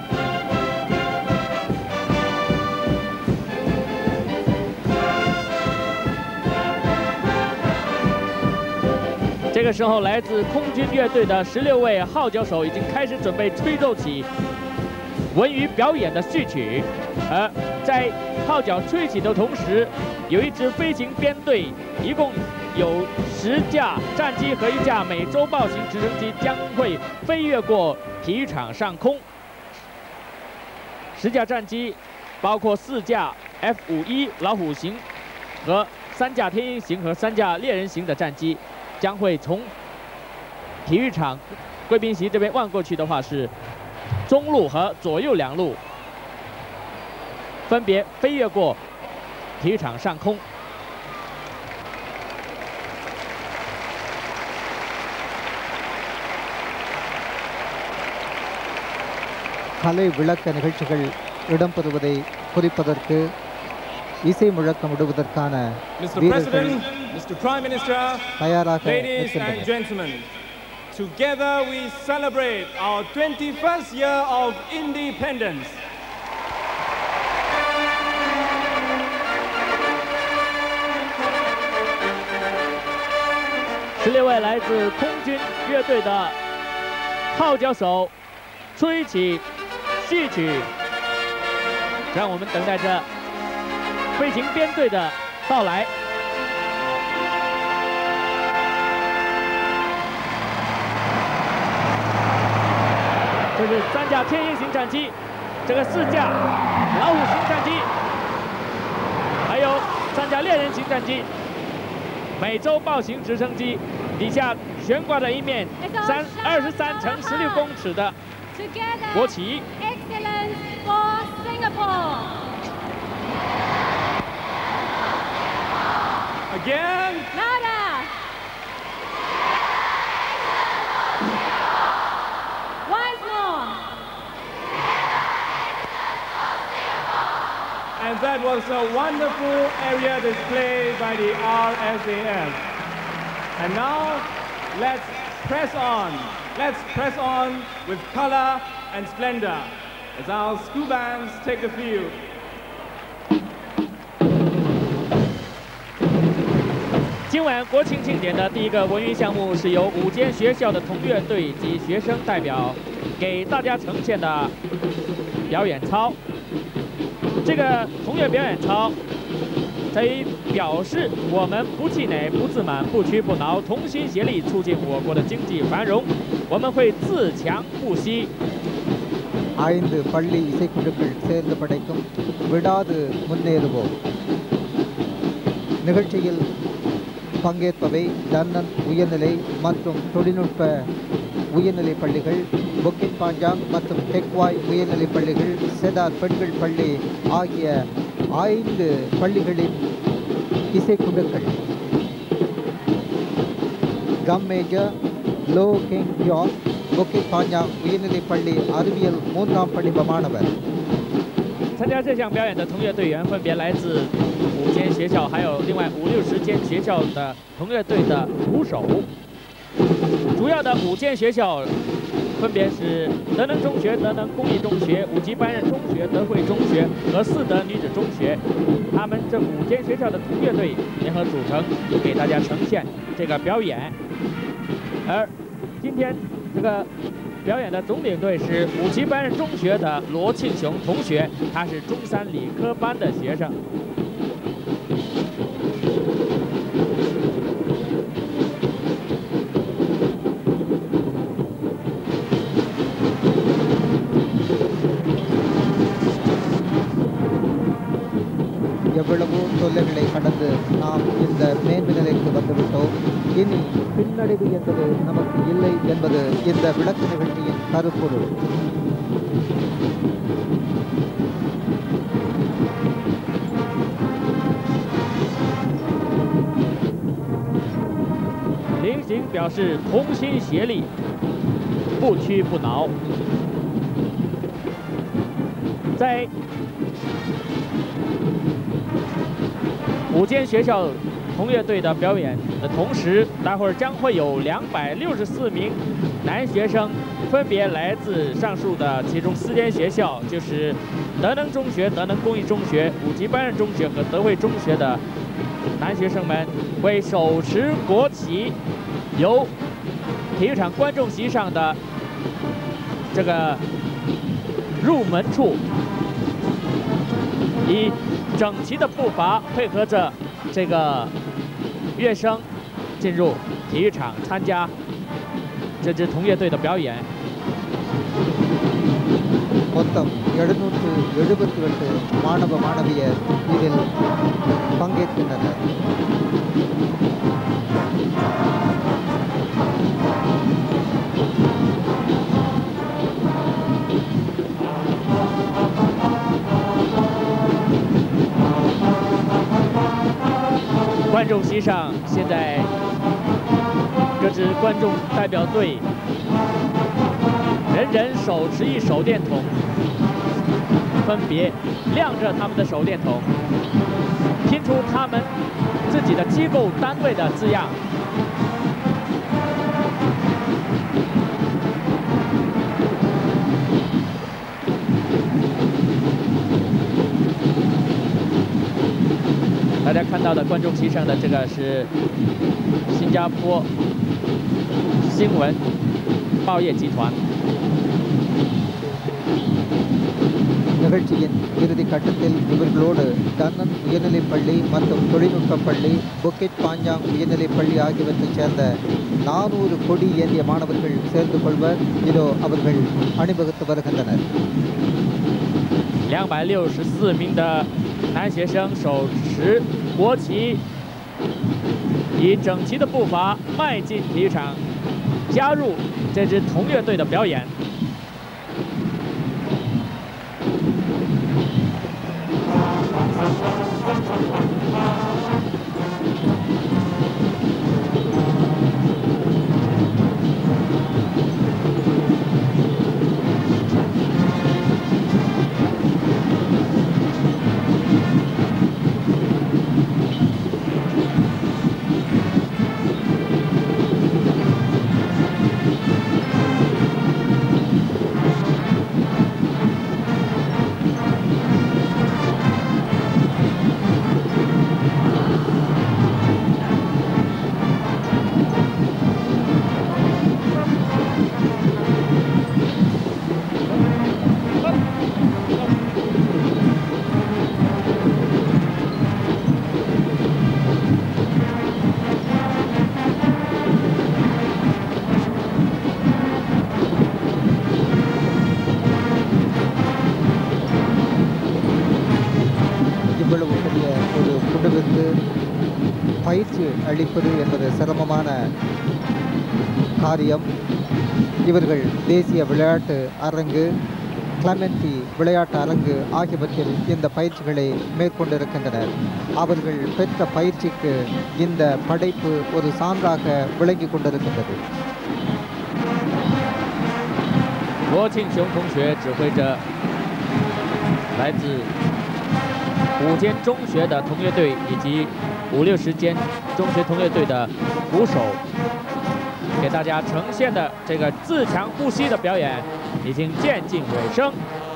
这个时候，来自空军乐队的16位号角手已经开始准备吹奏起文娱表演的序曲。而在号角吹起的同时，有一支飞行编队，一共有10架战机和1架美洲豹型直升机将会飞越过体育场上空。10架战机包括4架 F-51老虎型和3架天鹰型和3架猎人型的战机。 将会从体育场贵宾席这边望过去的话，是中路和左右2路分别飞越过体育场上空。 கலை விளக்க நிகழ்ச்சிகள் இடம்பெறுவதை குறிப்பதற்கு இசை முழக்கமிடுவதற்கான Mr. வீரர்கள் President, Mr. Prime Minister, தயாராக ladies and நிற்கின்றனர். gentlemen, together we celebrate our 21st year of independence. 16位来自空军乐队的号角手吹起序曲，让我们等待着飞行编队的到来。这是3架天鹰型战机，这个4架老虎型战机，还有3架猎人型战机。 美洲豹型直升机底下悬挂着一面23乘16公尺的国旗。 Excellence for Singapore. Again. Louder. Once more. And that was a wonderful area display by the RSAF. And now, let's press on. Let's press on with color and splendor as our school bands take the field. 今晚国庆庆典的第一个文娱项目是由5间学校的同乐队及学生代表给大家呈现的表演操。 这个同乐表演操，在于表示我们不气馁、不自满、不屈不挠，同心协力促进我国的经济繁荣。我们会自强不息。 5 பள்ளி இசைக்குழுக்கள் சேர்ந்து படைக்கும் விடாது முன்னேறுவோம். நிகழ்ச்சியில் பங்கேற்பவை டன்னன் உயர்நிலை மற்றும் தொழில்நுட்ப உயர்நிலை பள்ளிகள், புக்கிட் பாஞ்சாங் மற்றும் டெக்வாய் உயர்நிலை பள்ளிகள், செதார் பெண்கள் பள்ளி ஆகிய 5 பள்ளிகளின் இசைக்குழுக்கள். கம் major, Lo King Jan, Bukit Panjang உயர்நிலை பள்ளி அறிவியல் 3ஆம் படிப்பு மாணவர். 参加这项表演的同乐队员分别来自5间学校，还有另外50-60间学校的同乐队的鼓手。主要的5间学校分别是德能中学、德能公益中学、5级班人中学、德惠中学和4德女子中学。他们这5间学校的同乐队联合组成，给大家呈现这个表演。而今天这个 表演的总领队是5级班人中学的罗庆雄同学，他是中山理科班的学生。 எவ்வளவோ தொல்லைகளை கடந்து நாம் இந்த மேன்மை நிலைக்கு வந்துவிட்டோம். இனி பின்னடைவு என்பது நமக்கு இல்லை என்பது இந்த விளக்க நிகழ்ச்சியின் கருப்பொருள். 菱形表示同心协力，不屈不挠。在 5间学校同乐队的表演的同时，待会儿将会有264名男学生，分别来自上述的其中4间学校，就是德能中学、德能公益中学、5级班人中学和德惠中学的男学生们，会手持国旗，由体育场观众席上的这个入门处，以 整齐的步伐配合着这个乐声进入体育场参加这支同乐队的表演。 மொத்தம் 778 மாணவ மாணவியர் இதில் பங்கேற்கின்றனர். 观众席上，现在各支观众代表队人人手持一手电筒， 分别亮着他们的手电筒，拼出他们自己的机构单位的字样。大家看到的观众席上的这个是新加坡新闻报业集团。 நிகழ்ச்சியின் இறுதி கட்டத்தில் இவர்களோடு டன்னன் உயர்நிலைப்பள்ளி மற்றும் தொழில்நுட்ப பள்ளி புக்கெட் பாஞ்சாங் உயர்நிலைப்பள்ளி ஆகியவற்றைச் சேர்ந்த 400 கொடி ஏந்திய மாணவர்கள் சேர்ந்து கொள்வர். இதோ அவர்கள் அணிவகுத்து வருகின்றனர். 264名的男学生手持国旗，以整齐的步伐迈进体育场，加入这支同乐队的表演。 பயிற்சி அளிப்பது என்பது சிரமமான காரியம். இவர்கள் தேசிய விளையாட்டு அரங்கு, கிளமென்டி விளையாட்டு அரங்கு ஆகியவற்றில் இந்த பயிற்சிகளை மேற்கொண்டிருக்கின்றனர். அவர்கள் பெற்ற பயிற்சிக்கு இந்த படைப்பு ஒரு சான்றாக விளங்கி கொண்டிருக்கின்றது. 罗庆雄同学指挥着来自5间中学的同乐队以及50-60间中学同乐队的鼓手，给大家呈现的这个自强不息的表演已经渐近尾声。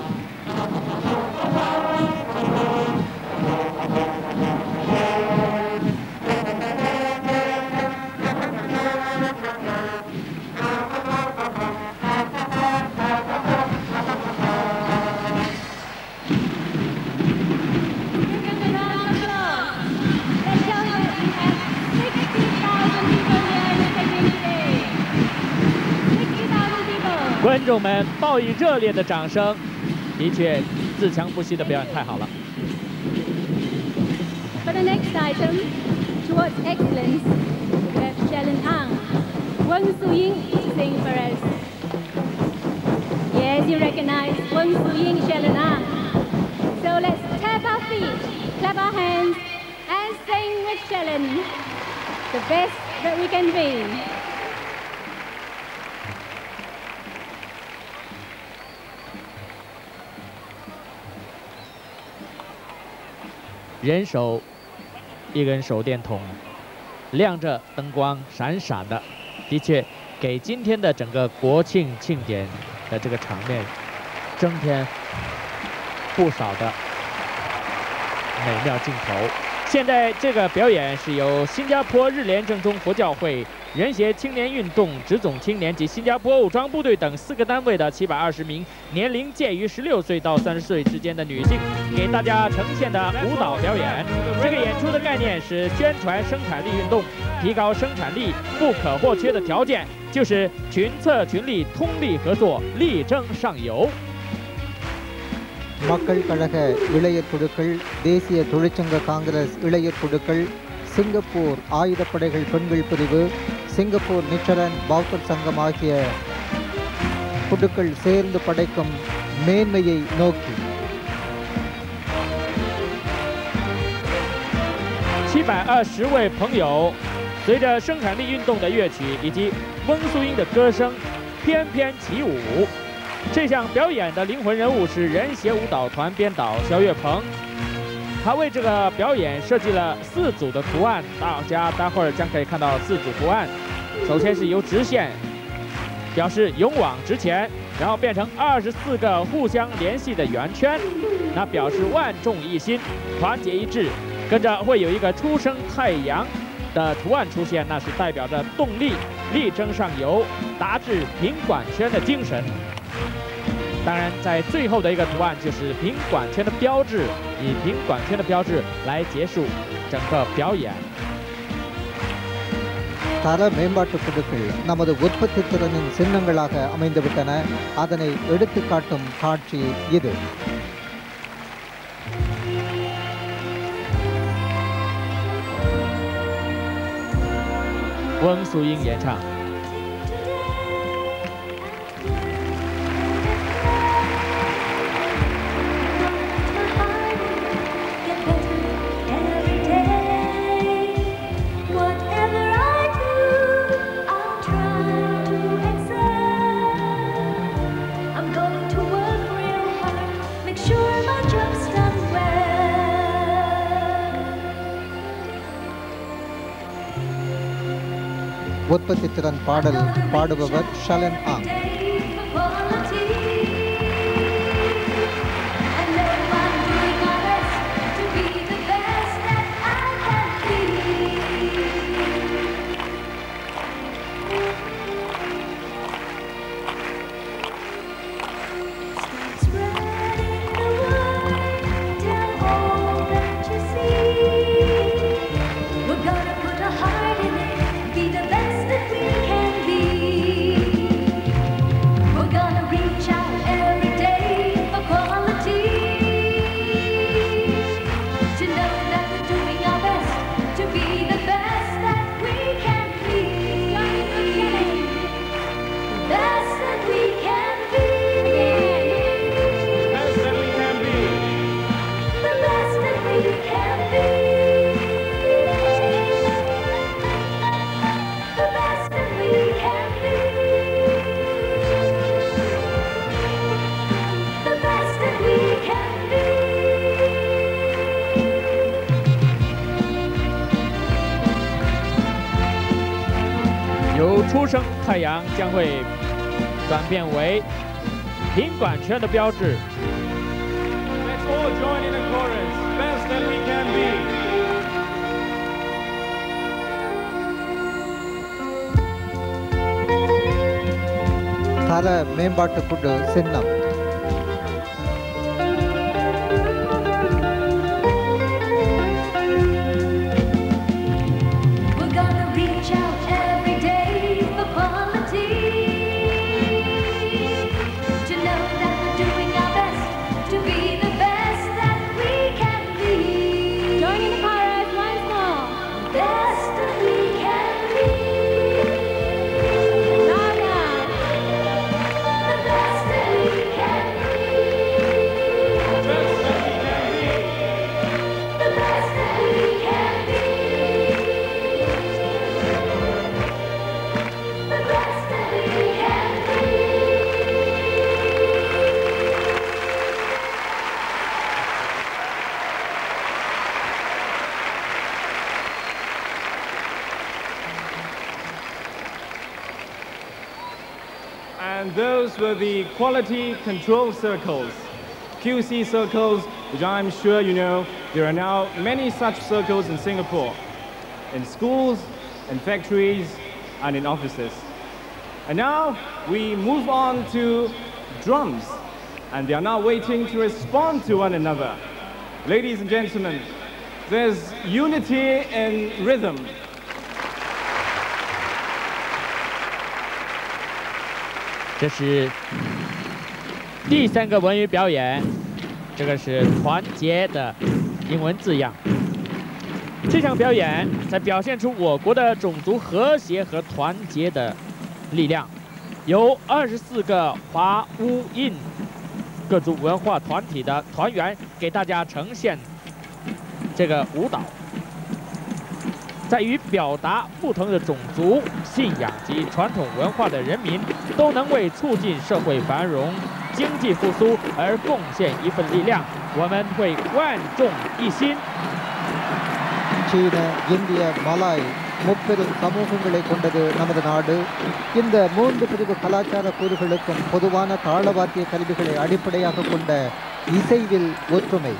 观众们报以热烈的掌声，的确，自强不息的表演太好了。 For the next item, towards excellence, we have Shellen Ang, Wang Suying to sing for us. Yes, you recognize Wang Suying, Shellen Ang. So let's tap our feet, clap our hands, and sing with Shellen, the best that we can be. 人手一根手电筒，亮着灯光，闪闪的，的确给今天的整个国庆庆典的这个场面增添不少的美妙镜头。现在这个表演是由新加坡日莲正宗佛教会、人协青年运动直总青年及新加坡武装部队等4个单位的720名年龄介于16岁到30岁之间的女性，给大家呈现的舞蹈表演。这个演出的概念是宣传生产力运动，提高生产力不可或缺的条件就是群策群力、通力合作，力争上游。 மக்கள் கழக இளையர் குழுக்கள், தேசிய தொழிற்சங்க காங்கிரஸ் இளையர் குழுக்கள், சிங்கப்பூர் ஆயுதப்படைகள் பெண்கள் பிரிவு, சிங்கப்பூர் நிச்சரன் பௌத்தர் சங்கம் ஆகிய குழுக்கள் சேர்ந்து படைக்கும் மேன்மையை நோக்கி 720位朋友，随着生产力运动的乐曲以及翁素英的歌声，翩翩起舞。 这项表演的灵魂人物是人协舞蹈团编导肖月鹏，他为这个表演设计了4组的图案，大家待会儿将可以看到4组图案。首先是由直线表示勇往直前，然后变成24个互相联系的圆圈，那表示万众一心、团结一致。跟着会有一个初升太阳的图案出现，那是代表着动力、力争上游、达至品管圈的精神。当然，在最后的一个图案就是品管圈的标志，以品管圈的标志来结束整个表演。 தர மேம்பாட்டு குழுக்கள் நமது உற்பத்தி திறனின் சின்னங்களாக அமைந்துவிட்டன. அதனை எடுத்துக்காட்டும் காட்சி இது. 翁素英演唱。 உற்பத்தி திறன் பாடல் பாடுபவர் ஷலன் ஆங். 由初升太阳将会转变为品管圈的标志。 Let's all join in the chorus. Best that we can be. தர மேம்பாட்டு குழு சின்னம். And those were the quality control circles, QC circles, which I'm sure you know. There are now many such circles in Singapore, in schools, in factories, and in offices. And now we move on to drums, and they are now waiting to respond to one another. Ladies and gentlemen, there's unity in rhythm. 这是第3个文娱表演，这个是团结的英文字样。这场表演在表现出我国的种族和谐和团结的力量，由24个华乌印各族文化团体的团员给大家呈现这个舞蹈。 在于表达不同的种族、信仰及传统文化的人民都能为促进社会繁荣、经济复苏而贡献一份力量。我们会万众一心。 சீன, இந்திய, மலாய் முப்பெரும் சமூகங்களை கொண்டது நமது நாடு. இந்த 3 பிரிவு கலாச்சார கூறுகளுக்கும் பொதுவான தாளவாத்திய கருவிகளை அடிப்படையாக கொண்ட இசைவில் ஒற்றுமை.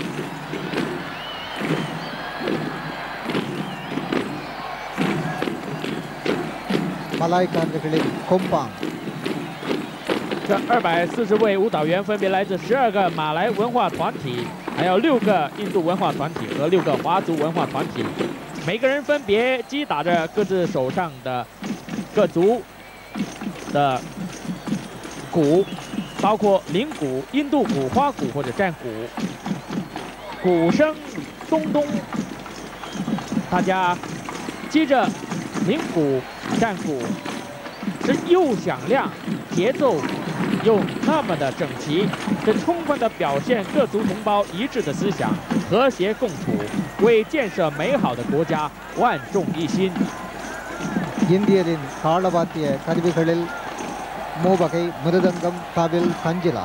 மலாய்க்காரர்களின் கொம்பாங். 这240位舞蹈员分别来自12个马来文化团体，还有6个印度文化团体和6个华族文化团体。每个人分别击打着各自手上的各族的鼓，包括铃鼓、印度鼓、花鼓或者战鼓。鼓声咚咚，大家击着铃鼓、战鼓，是又响亮，节奏又那么的整齐，这充分的表现各族同胞一致的思想，和谐共处，为建设美好的国家万众一心。 இந்தியரின் தாளவாத்திய கருவிகளில் மூவகை, மிருதங்கம், தவில், சஞ்சிலா.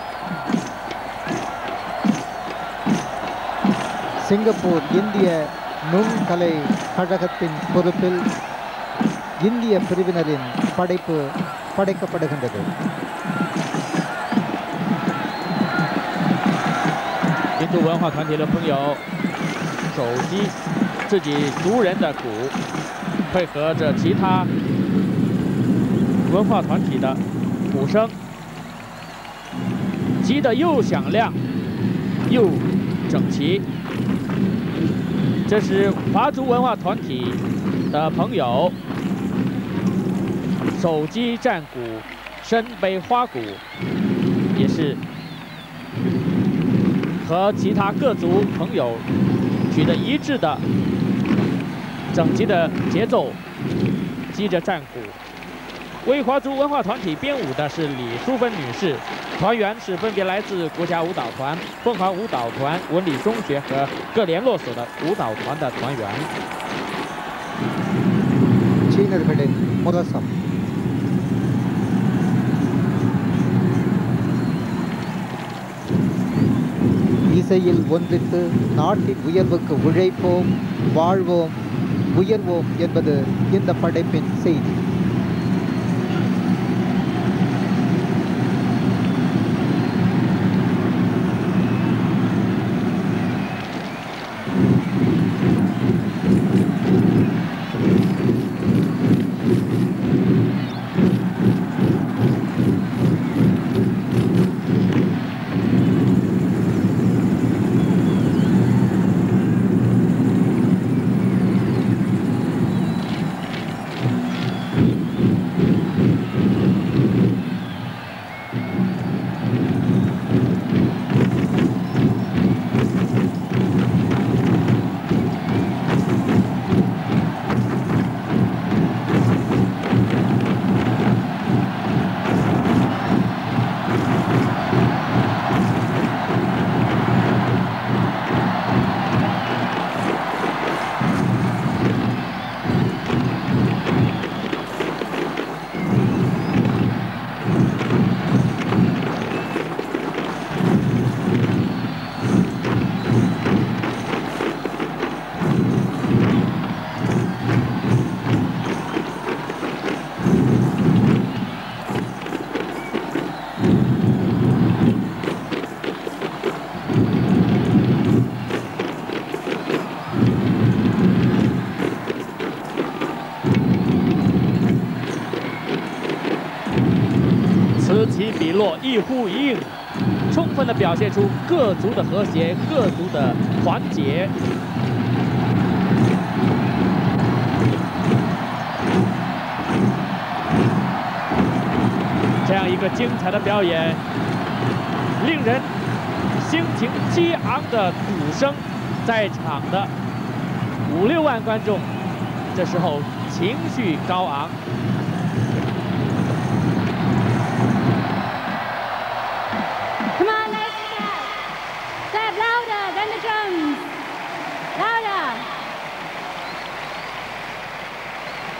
சிங்கப்பூர் இந்திய நுண்கலை கழகத்தின் பொறுப்பில் இந்திய பிரிவினரின் படைப்பு படைக்கப்படுகின்றது. 印度文化团体的朋友手击自己族人的鼓，配合着其他文化团体的鼓声，击得又响亮又整齐。这是华族文化团体的朋友手击战鼓、身背花鼓，也是和其他各族朋友取得一致的整齐的节奏，击着战鼓。为华族文化团体编舞的是李淑芬女士，团员是分别来自国家舞蹈团、凤凰舞蹈团、文理中学和各联络所的舞蹈团的团员。 சீனர்களின் முரசம். இசையில் ஒன்றித்து நாட்டின் உயர்வுக்கு உழைப்போம், வாழ்வோம், உயர்வோம் என்பது இந்த படைப்பின் செய்தி. 此起彼落，一呼一应，充分地表现出各族的和谐、各族的团结。这样一个精彩的表演，令人心情激昂的鼓声，在场的5、6万观众，这时候情绪高昂。 Come on, let's clap. Clap louder than the drums. Louder.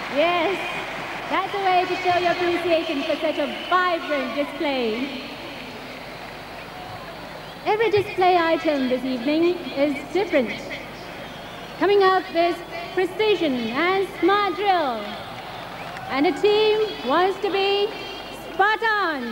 Yes, that's a way to show your appreciation for such a vibrant display. Every display item this evening is different. Coming up is precision and smart drill. And the team wants to be spot on.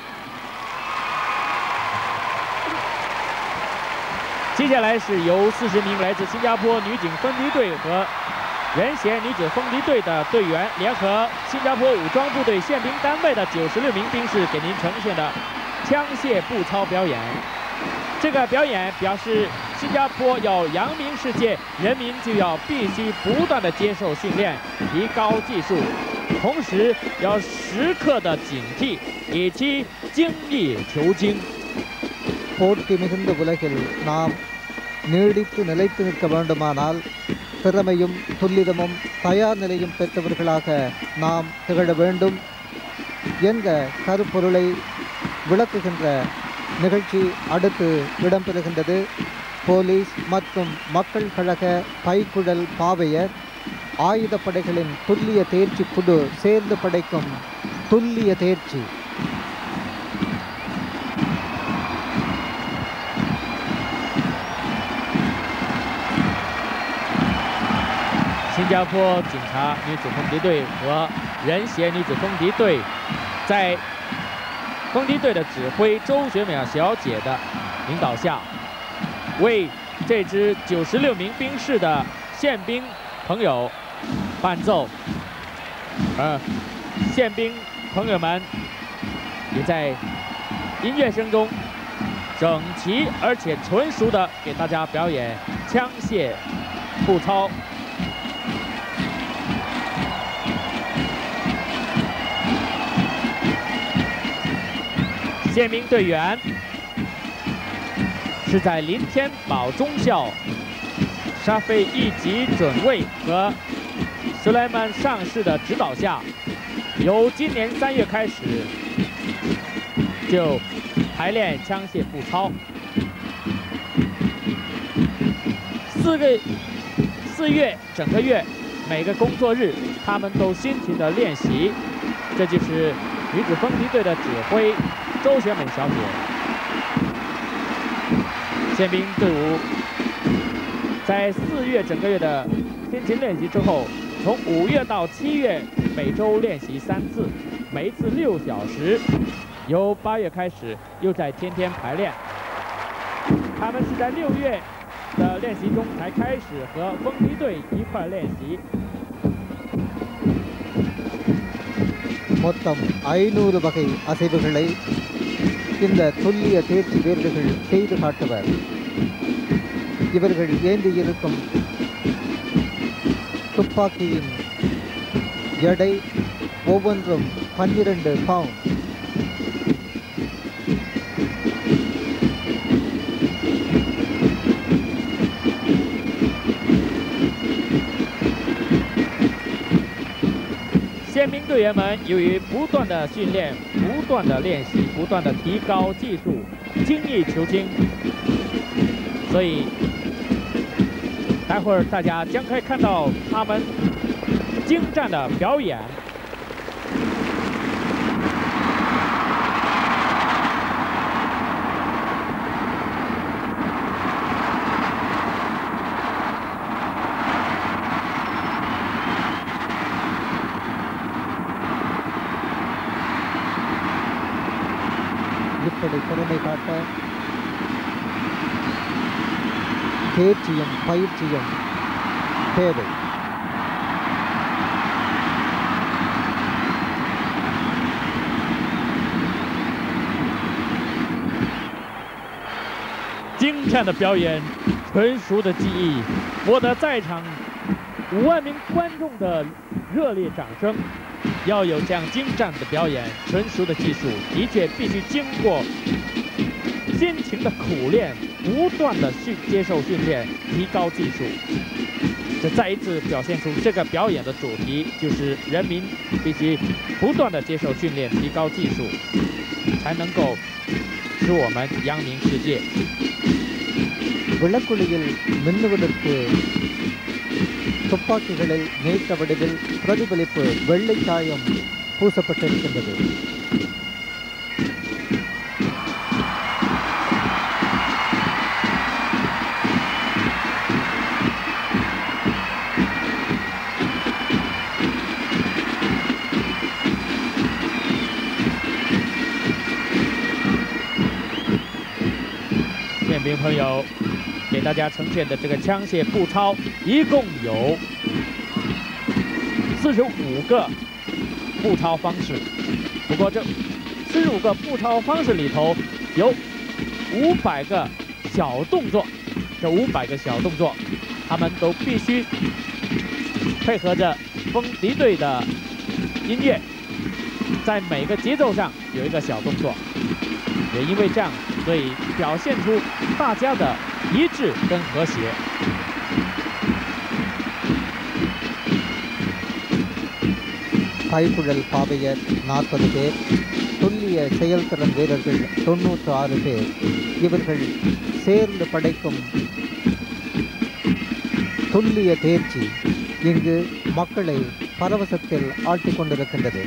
接下来是由40名来自新加坡女警风笛队和人协女子风笛队的队员联合新加坡武装部队宪兵单位的96名兵士给您呈现的枪械步操表演。这个表演表示新加坡要扬名世界，人民就要必须不断的接受训练，提高技术，同时要时刻的警惕，以及精益求精。 போட்டி மிகுந்த உலகில் நாம் நீடித்து நிலைத்து நிற்க வேண்டுமானால் திறமையும் துல்லிதமும் தயார் நிலையும் பெற்றவர்களாக நாம் திகழ வேண்டும் என்ற கருப்பொருளை விளக்குகின்ற நிகழ்ச்சி அடுத்து இடம்பெறுகின்றது. போலீஸ் மற்றும் மக்கள் கழக பைக்குழல் பாவையர் ஆயுதப்படைகளின் துல்லிய தேர்ச்சி குழு சேர்ந்து படைக்கும் துல்லிய தேர்ச்சி. 新加坡警察女子风笛队和人协女子风笛队，在风笛队的指挥周学淼小姐的领导下，为这支96名兵士的宪兵朋友伴奏。宪兵朋友们也在音乐声中整齐而且纯熟的给大家表演枪械步操。 宪兵队员是在林天宝中校、沙菲一级准尉和苏莱曼上士的指导下，由今年3月开始就排练枪械步操。4月整个月，每个工作日，他们都辛勤的练习。这就是女子风笛队的指挥。 周学美小姐，宪兵队伍在4月整个月的辛勤练习之后，从5月到7月每周练习3次，每一次6小时。由8月开始又在天天排练。他们是在6月的练习中才开始和风笛队一块练习。 மொத்தம் 500 வகை அசைவுகளை இந்த துல்லிய தேர்ச்சி வீரர்கள் செய்து காட்டுவர். இவர்கள் ஏந்தியிருக்கும் துப்பாக்கியின் எடை ஒவ்வொன்றும் 12 பவுண்ட்.宪兵队员们由于不断的训练、不断的练习、不断的提高技术、精益求精，所以待会儿大家将可以看到他们精湛的表演。 இப்படி திறமை காட்ட தேர்ச்சியும் பயிற்சியும் தேவை.精湛的表演，纯熟的技艺，获得在场5万名观众的热烈掌声。 要有这样精湛的表演、纯熟的技术，的确必须经过辛勤的苦练，不断的接受训练，提高技术。这再一次表现出这个表演的主题，就是人民必须不断的接受训练，提高技术，才能够使我们扬名世界。விளக்குளியில் மின்னுவதற்கு துப்பாக்கிகளில் நீட்ட வடிவில் பிரதிபலிப்பு வெள்ளை சாயம் பூசப்பட்டிருக்கின்றது. 宪兵朋友给大家呈现的这个枪械步操，一共有45个步操方式。不过这45个步操方式里头有500个小动作，这500个小动作，他们都必须配合着风笛队的音乐，在每个节奏上有一个小动作。也因为这样，所以表现出大家的一致跟和谐。 கைக்குழல் பாவையர் 40 பேர், துல்லிய செயல்திறன் வீரர்கள் 96 பேர். இவர்கள் சேர்ந்து படைக்கும் துல்லிய தேர்ச்சி இங்கு மக்களை பரவசத்தில் ஆழ்த்திக் கொண்டிருக்கின்றது.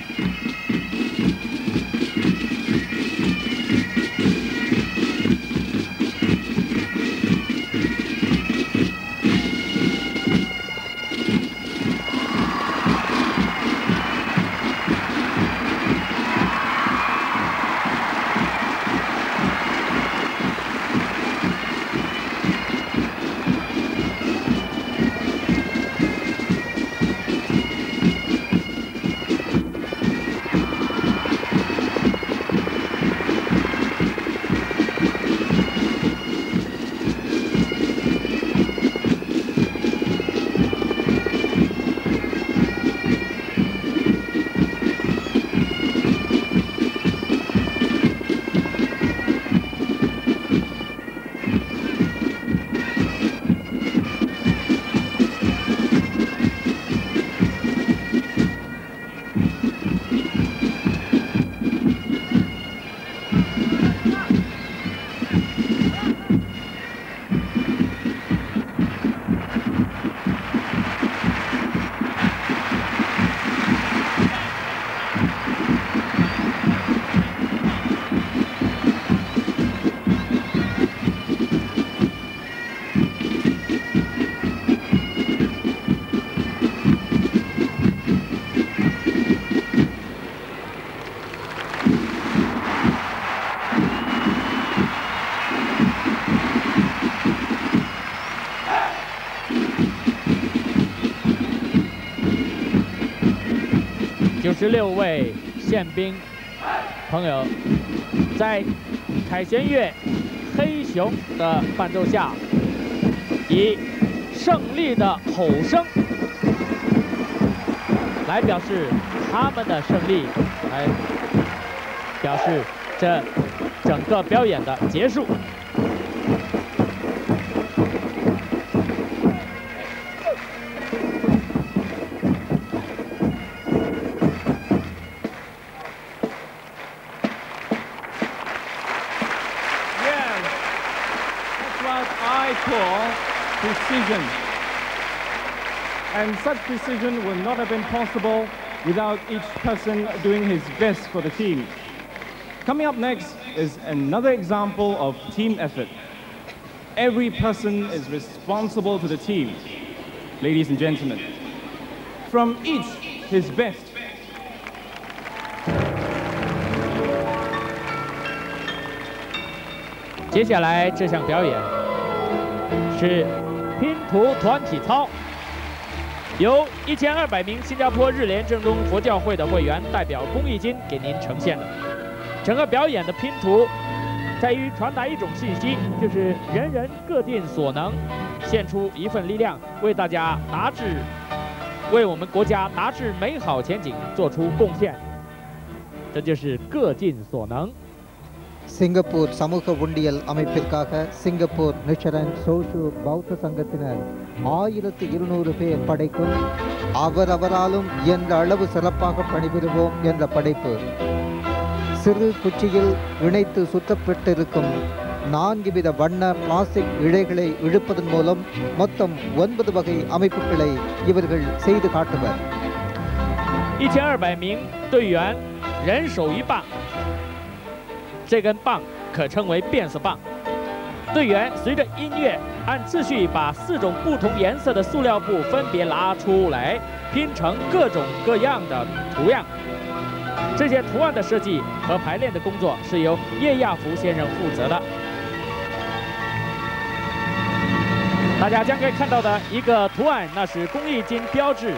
96位宪兵朋友，在凯旋乐黑熊的伴奏下，以胜利的吼声来表示他们的胜利，来表示这整个表演的结束。 Precision. And such precision would not have been possible without each person doing his best for the team. Coming up next is another example of team effort. Every person is responsible to the team. Ladies and gentlemen, from each his best. 接下来这项表演是拼图团体操，由1200名新加坡日莲正宗佛教会的会员代表公益金给您呈现的。整个表演的拼图在于传达一种信息，就是人人各尽所能，献出一份力量，为大家达至，为我们国家达至美好前景做出贡献。这就是各尽所能。 Singapore சமூக உண்டியல் அமைப்பிற்காக சிங்கப்பூர் நிஷரன் சோஷு பௌத்த சங்கத்தினர் 1200 பேர் படைக்கும் அவரவராலும் இயன்ற அளவு சிறப்பாக பணிபுரிவோம் என்ற படைப்பு சிறு குச்சியில் இணைத்து சுத்தப்பட்டிருக்கும் 4 வித வண்ண பிளாஸ்டிக் இழைகளை இழுப்பதன் மூலம் மொத்தம் 9 வகை அமைப்புகளை இவர்கள் செய்து காட்டுவர். 1200名队员人手一棒，这根棒可称为变色棒。队员随着音乐按次序把4种不同颜色的塑料布分别拿出来，拼成各种各样的图样。这些图案的设计和排练的工作是由叶亚福先生负责的。大家将可以看到的一个图案，那是公益金标志。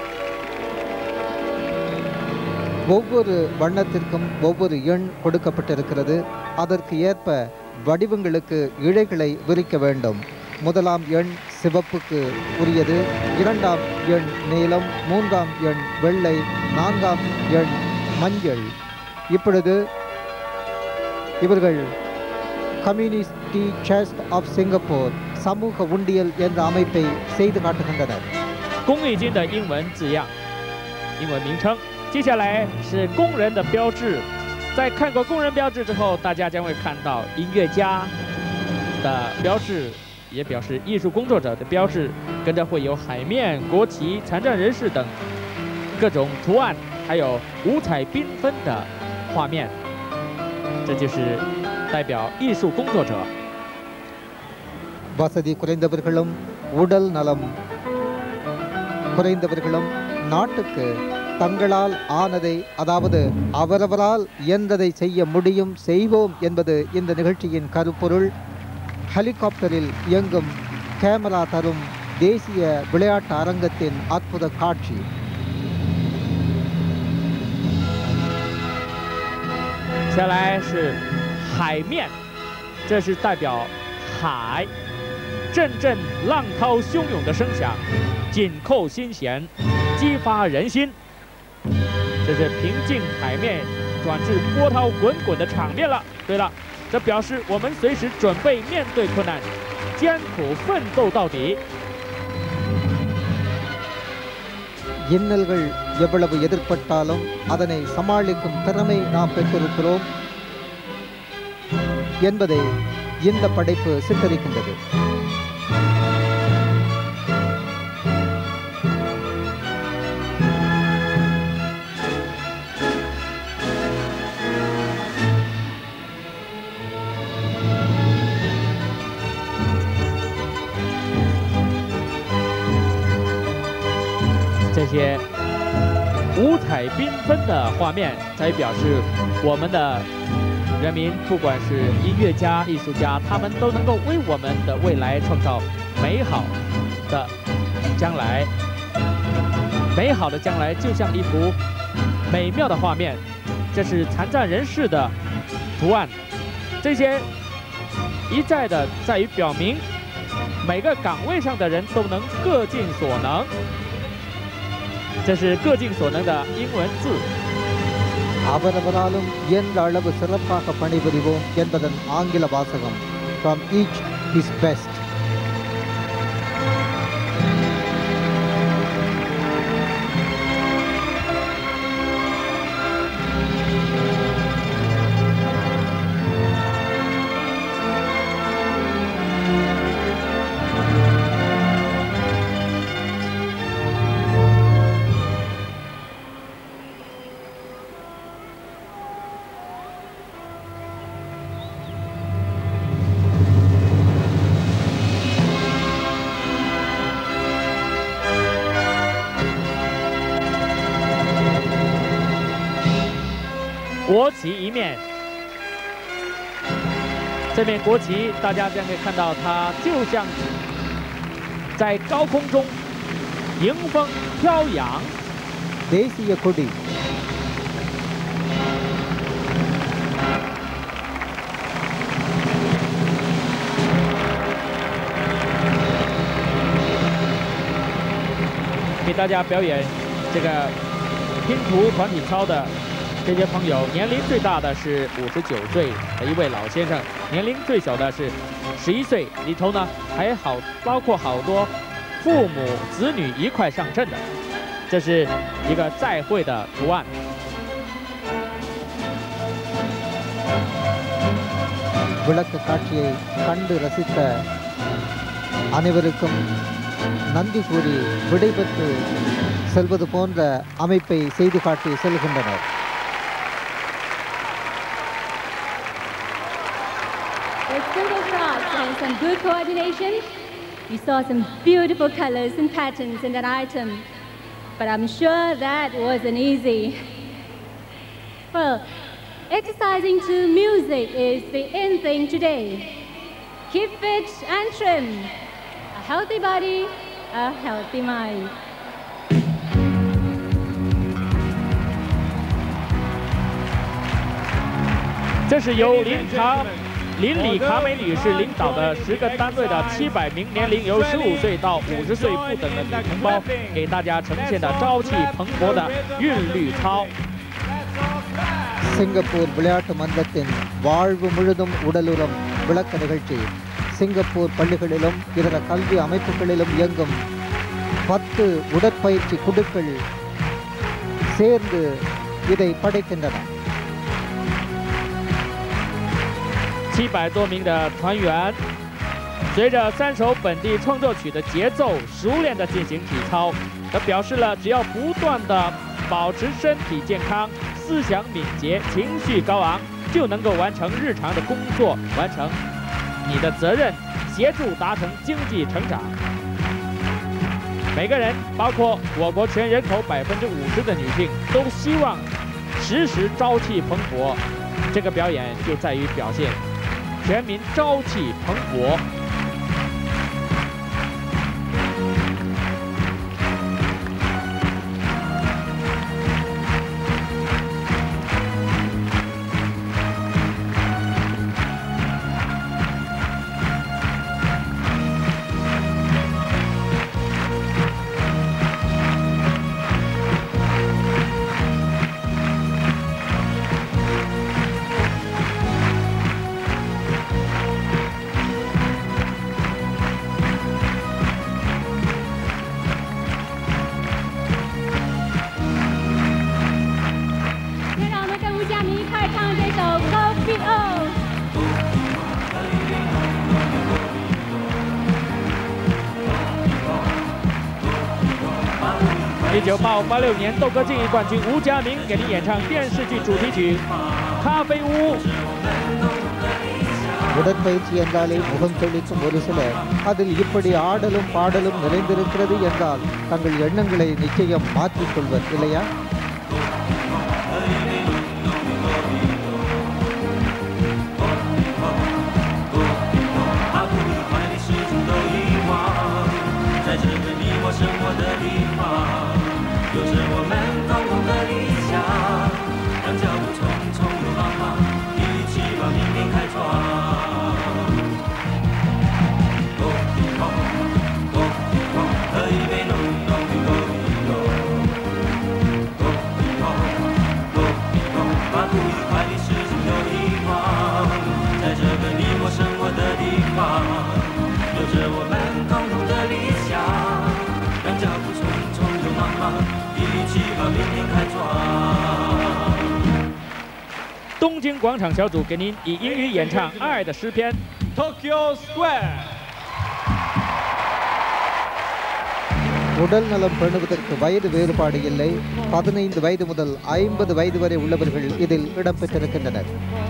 ஒவ்வொரு வண்ணத்திற்கும் ஒவ்வொரு எண் கொடுக்கப்பட்டிருக்கிறது. அதற்கு ஏற்ப வடிவங்களுக்கு இழைகளை விரிக்க வேண்டும். முதலாம் எண் சிவப்புக்கு உரியது, 2ஆம் எண் நீலம், 3ஆம் எண் வெள்ளை, 4ஆம் எண் மஞ்சள். இப்பொழுது இவர்கள் community chest of Singapore சமூக உண்டியல் என்ற அமைப்பை செய்து காட்டுகின்றனர். 公益金的英文字样，英文名称。 接下来是工人的标志，在看过工人标志之后，大家将会看到音乐家的标志，也表示艺术工作者的标志，跟着会有海面、国旗、残障人士等各种图案，还有五彩缤纷的画面，这就是代表艺术工作者。 வசதி குறைந்தவர்களும் உடல் நலம் குறைந்தவர்களும் நாட்டுக்கு தங்களால் ஆனதை, அதாவது அவரவரால் இயன்றதை செய்ய முடியும், செய்வோம் என்பது இந்த நிகழ்ச்சியின் கருப்பொருள். ஹெலிகாப்டரில் இயங்கும் கேமரா தரும் தேசிய விளையாட்டு அரங்கத்தின் அற்புத காட்சி. 下来是海面，这是代表海，阵阵浪涛汹涌的声响，紧扣心弦，激发人心。 这是平静海面转至波涛滚滚的场面了。对了，这表示我们随时准备面对困难，艰苦奋斗到底。 இன்னல்கள் எவ்வளவு எதிர்பட்டாலும் அதனை சமாளிக்கும் திறமை நாம் பெற்றிருக்கிறோம் என்பதை இந்த படைப்பு சித்தரிக்கின்றது. 这些五彩缤纷的画面，才表示我们的人民，不管是音乐家、艺术家，他们都能够为我们的未来创造美好的将来。美好的将来就像一幅美妙的画面，这是残障人士的图案。这些一再的在于表明，每个岗位上的人都能各尽所能。 这是各尽所能的英文字。 அவரவராலும் இயன்ற அளவு சிறப்பாக பணிபுரிவோம் என்பதன் ஆங்கில வாசகம். From each his best. 国旗一面，这面国旗大家将可以看到，它就像在高空中迎风飘扬。 தேசிய கொடி. 给大家表演这个拼图团体操的。 这些朋友，年龄最大的是59岁的一位老先生，年龄最小的是11岁。里头呢还包括好多父母子女一块上阵的，这是一个再会的图案。 விளக்க காட்சியை கண்டு ரசித்த அனைவருக்கும் நன்றி கூறி விடைபெற்று செல்வது போன்ற அமைப்பை செய்து காட்டி செல்கின்றனர். With simple crafts and some good coordination, we saw some beautiful colors and patterns in that item. But I'm sure that wasn't easy. Well, exercising to music is the in thing today. Keep fit and trim. A healthy body, a healthy mind. 这是由林里卡美女士领导的10个单位的700名年龄由15岁到50岁不等的女同胞，给大家呈现的朝气蓬勃的韵律操。 Singapore விளையாட்டு மன்றத்தின் வாழ்வு முழுதும் உடலுறம் விளக்க நிகழ்ச்சி சிங்கப்பூர் பள்ளிகளிலும் இதர கல்வி அமைப்புகளிலும் இயங்கும் 10 உடற்பயிற்சி குழுக்கள் சேர்ந்து இதை படைக்கின்றன. 700多名的团员，随着3首本地创作曲的节奏，熟练地进行体操，这表示了只要不断地保持身体健康、思想敏捷、情绪高昂，就能够完成日常的工作，完成你的责任，协助达成经济成长。每个人，包括我国全人口50%的女性，都希望时时朝气蓬勃。这个表演就在于表现全民朝气蓬勃。1985-86年豆哥竞艺冠军吴佳明给您演唱电视剧主题曲《咖啡屋》。 உடற்பயிற்சி என்றாலே முகம் தெளிக்கும் ஒரு சிலர் அதில் இப்படி ஆடலும் பாடலும் நிறைந்திருக்கிறது என்றால் தங்கள் எண்ணங்களை நிச்சயம் மாற்றிக்கொள்வர் இல்லையா? 东京广场小组给您以英语演唱《爱的诗篇》。Tokyo Square。 உடல் நலம் பேணுவதற்கு வயது வேறுபாடு இல்லை. 15 வயது முதல் 50 வயது வரை உள்ளவர்கள் இதில் இடம்பெற்றிருக்கின்றனர்.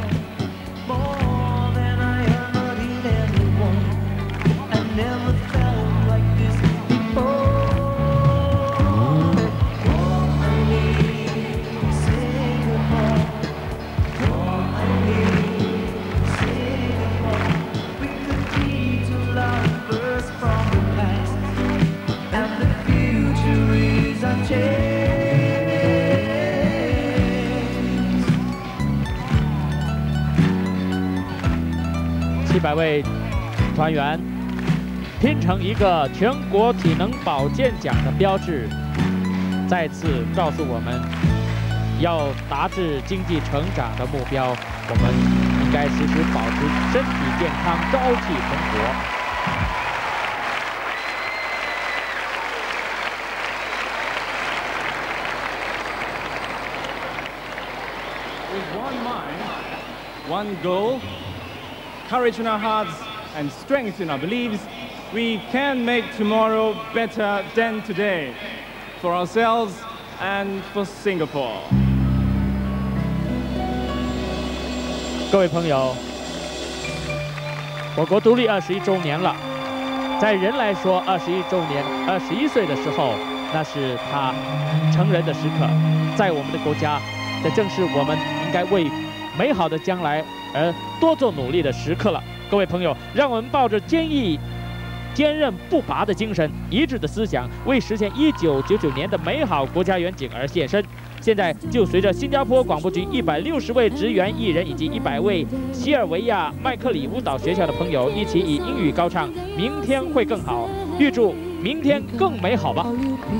700位团员拼成一个全国体能保健奖的标志，再次告诉我们，要达至经济成长的目标，我们应该时时保持身体健康、朝气蓬勃。 One goal, courage in our hearts and strength in our beliefs, we can make tomorrow better than today for ourselves and for Singapore. 各位朋友，我国独立21周年了。在人来说，21周年，21岁的时候，那是他成人的时刻。在我们的国家，这正是我们应该为美好的将来而多做努力的时刻了。各位朋友，让我们抱着坚韧不拔的精神，一致的思想，为实现1999年的美好国家远景而献身。现在就随着新加坡广播局160位职员艺人以及100位西尔维亚麦克里舞蹈学校的朋友一起以英语高唱《明天会更好》，预祝明天更美好吧。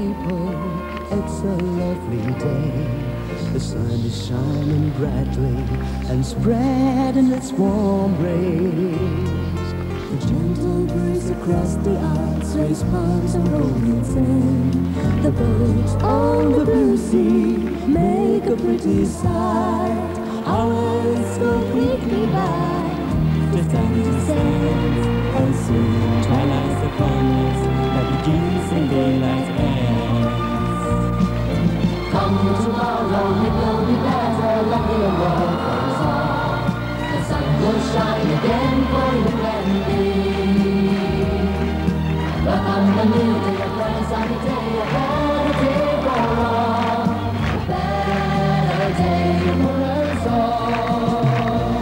The sun is shining brightly and spreading its warm rays. The gentle breeze across the ice raised palms and rolling sand. The boats on the blue sea make a pretty sight. Hours go quickly by, just tiny sands, and soon twilight's upon us that begins and daylight ends. Come tomorrow, it will be better, lovely and world goes on. The sun will shine again for you and me. Welcome a new day, a bright sunny day, a better day for all. A better day for us all.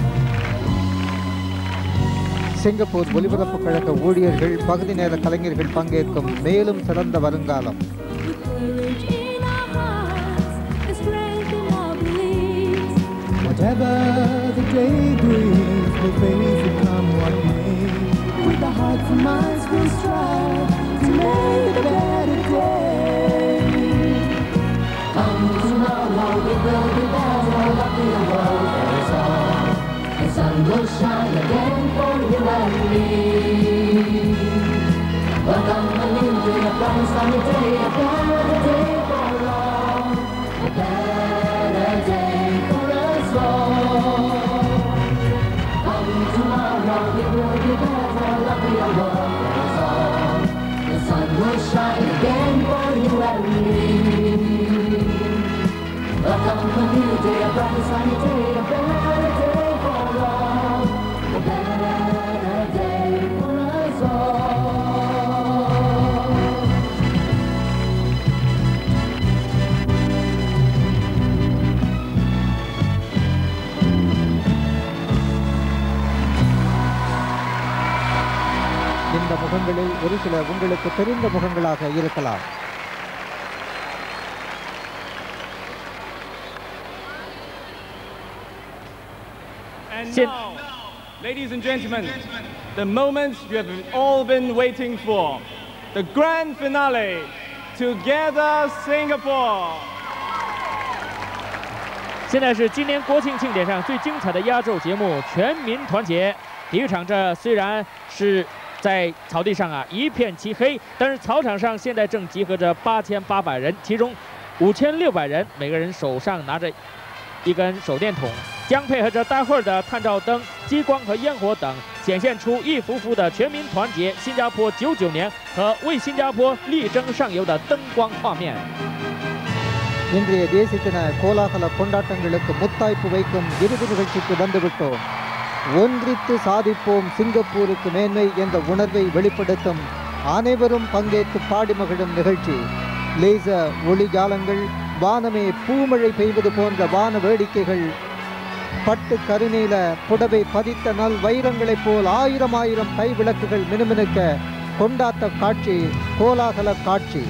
Singapore ஒலிபரப்பு கழக ஊழியர்கள் பகுதி நேர கலைஞர்கள் பங்கேற்கும் மேலும் சிறந்த வருங்காலம். Whatever the day brings, we'll face it come what may. With our hearts and minds we'll strive to make a better day. Come tomorrow, it will be better, lovely and world goes on. The sun will shine again for you and me. Welcome a new day, a bright sunny day, a better day for all. A better day for us all. Come tomorrow, it will be better, lovely and world goes on. The sun will shine again for you and me. Welcome a new day, a bright sunny day, a better day for all. A better day for us all. இந்த முகங்களில் ஒரு சில உங்களுக்கு தெரிந்த முகங்களாக இருக்கலாம். And now, ladies and gentlemen, the moment you have all been waiting for, the grand finale, Together Singapore. 现在是今年国庆庆典上最精彩的压轴节目——全民团结。体育场这虽然是在草地上一片漆黑，但是草场上现在正集合着8800人，其中5600人每个人手上拿着一根手电筒，将配合着待会儿的探照灯、激光和烟火等，显现出一幅幅的全民团结新加坡99年和为新加坡力争上游的灯光画面。 இன்றைய தேசிய தின கோலாகல கொண்டாட்டங்களுக்கு முத்தாய்ப்பு வைக்கும் இறுதி நிகழ்ச்சிக்கு வந்துவிட்டோம். ஒன்றித்து சாதிப்போம் சிங்கப்பூருக்கு மேன்மை என்ற உணர்வை வெளிப்படுத்தும் அனைவரும் பங்கேற்று பாடி மகிழும் நிகழ்ச்சி. லேசர் ஒளிஜாலங்கள், வானமே பூமழை பெய்வது போன்ற வான வேடிக்கைகள், பட்டு கருநீல புடவை பதித்த நல் வைரங்களைப் போல் ஆயிரம் கை விளக்குகள் மினுமினுக்க கொண்டாட்ட காட்சி, கோலாகல காட்சி.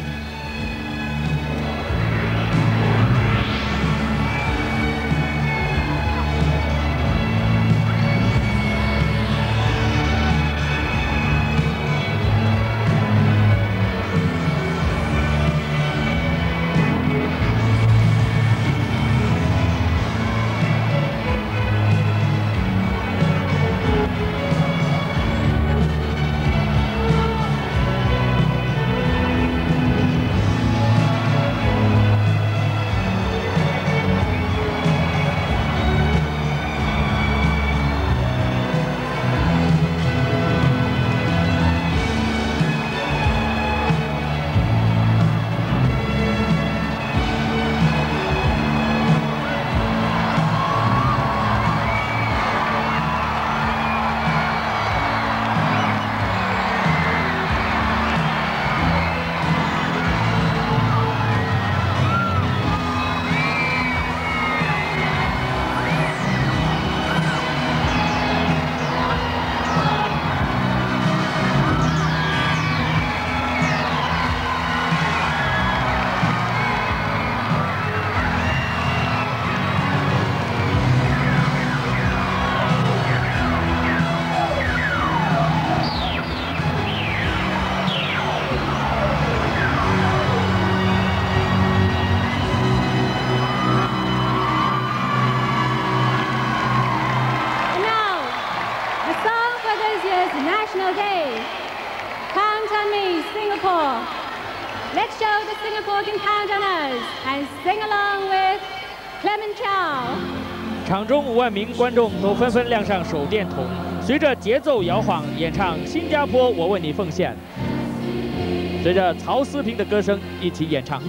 us and sing along with Clement Chow. 场中5万名观众都纷纷亮上手电筒，随着节奏摇晃演唱《新加坡我为你奉献》，随着曹思平的歌声一起演唱。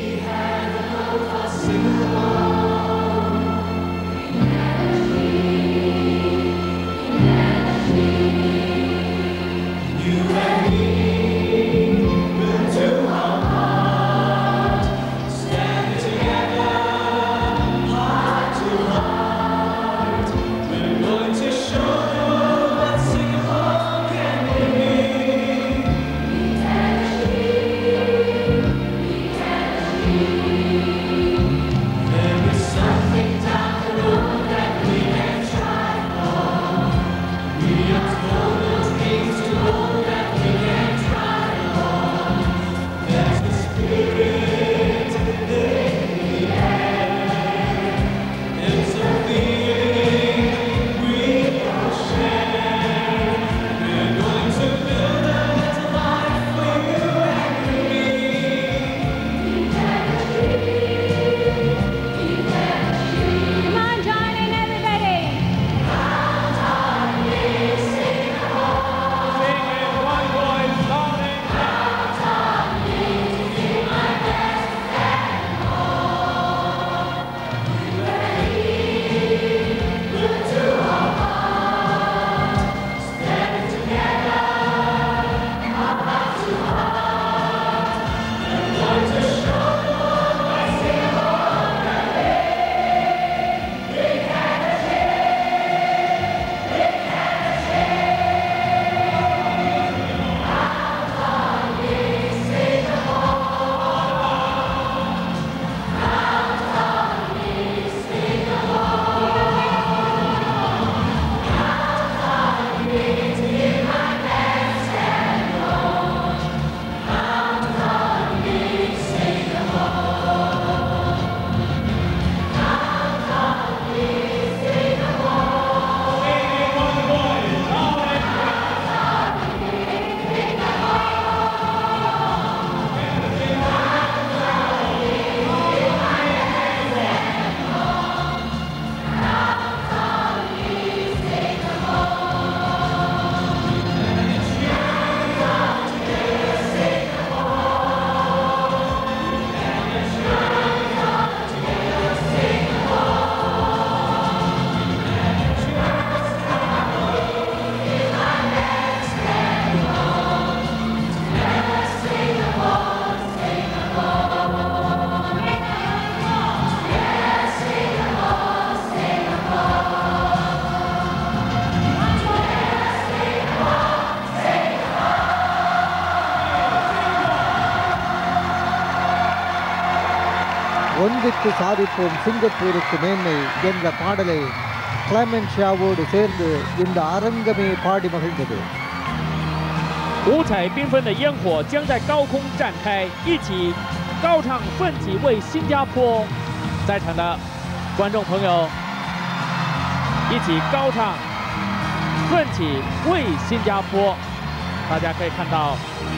ஒன்றித்து சாதிப்போம் சிங்கப்பூருக்கு மேன்மை என்ற பாடலை கிளமெண்ட் ஷாவோடு சேர்ந்து இந்த அரங்கமே பாடி மகிழ்ந்தது. 五彩缤纷的烟火将在高空展开，一起高唱奋起为新加坡。在场的观众朋友，一起高唱奋起为新加坡。大家可以看到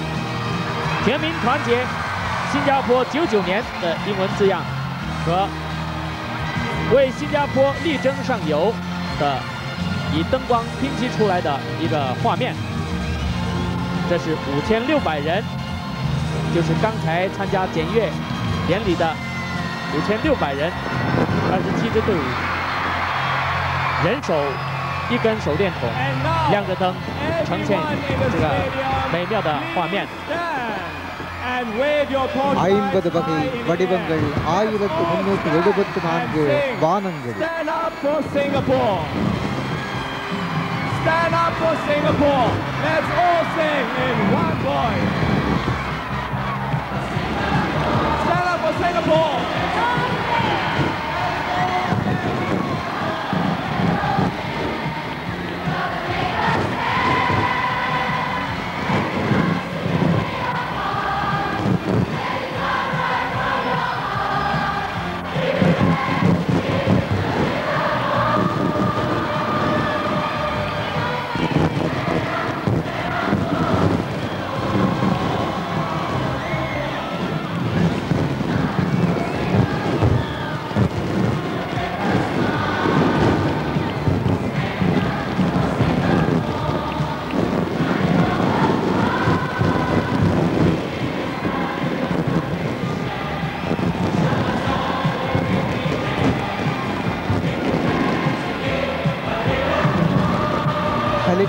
“全民团结新加坡99年”的英文字样和为新加坡力争上游的以灯光拼砌出来的一个画面。 这是5600人，就是刚才参加检阅典礼的5600人，27支队伍，人手一根手电筒，亮着灯，呈现这个美妙的画面。 50 வகை வடிவங்கள் 1374 வானங்கள். Stand up for Singapore. Let's all sing in one voice. Stand up for Singapore.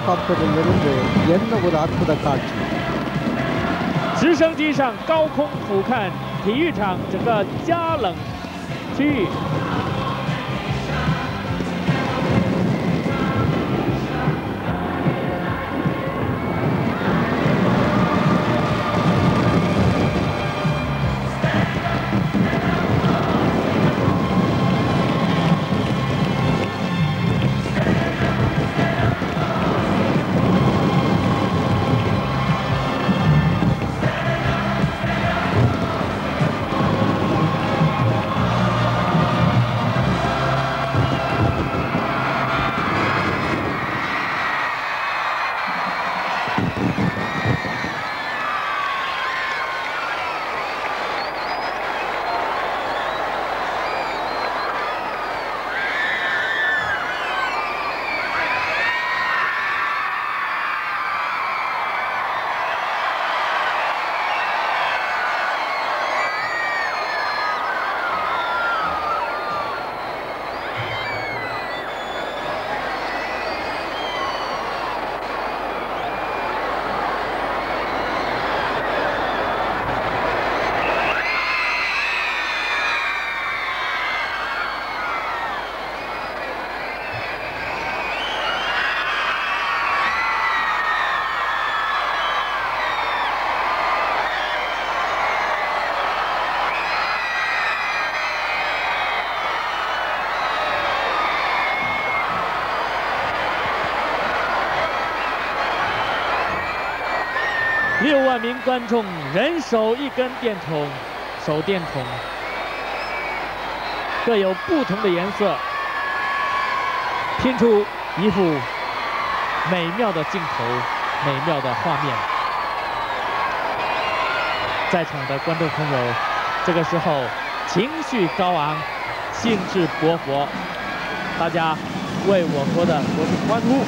ஹெலிகாப்டரிலிருந்து என்ன ஒரு அற்புத காட்சி！ 直升机上高空俯瞰体育场整个加冷区域。6万名观众人手一根电筒，手电筒各有不同的颜色，拼出一幅美妙的镜头、美妙的画面。在场的观众朋友，这个时候情绪高昂，兴致勃勃，大家为我国的国庆欢呼。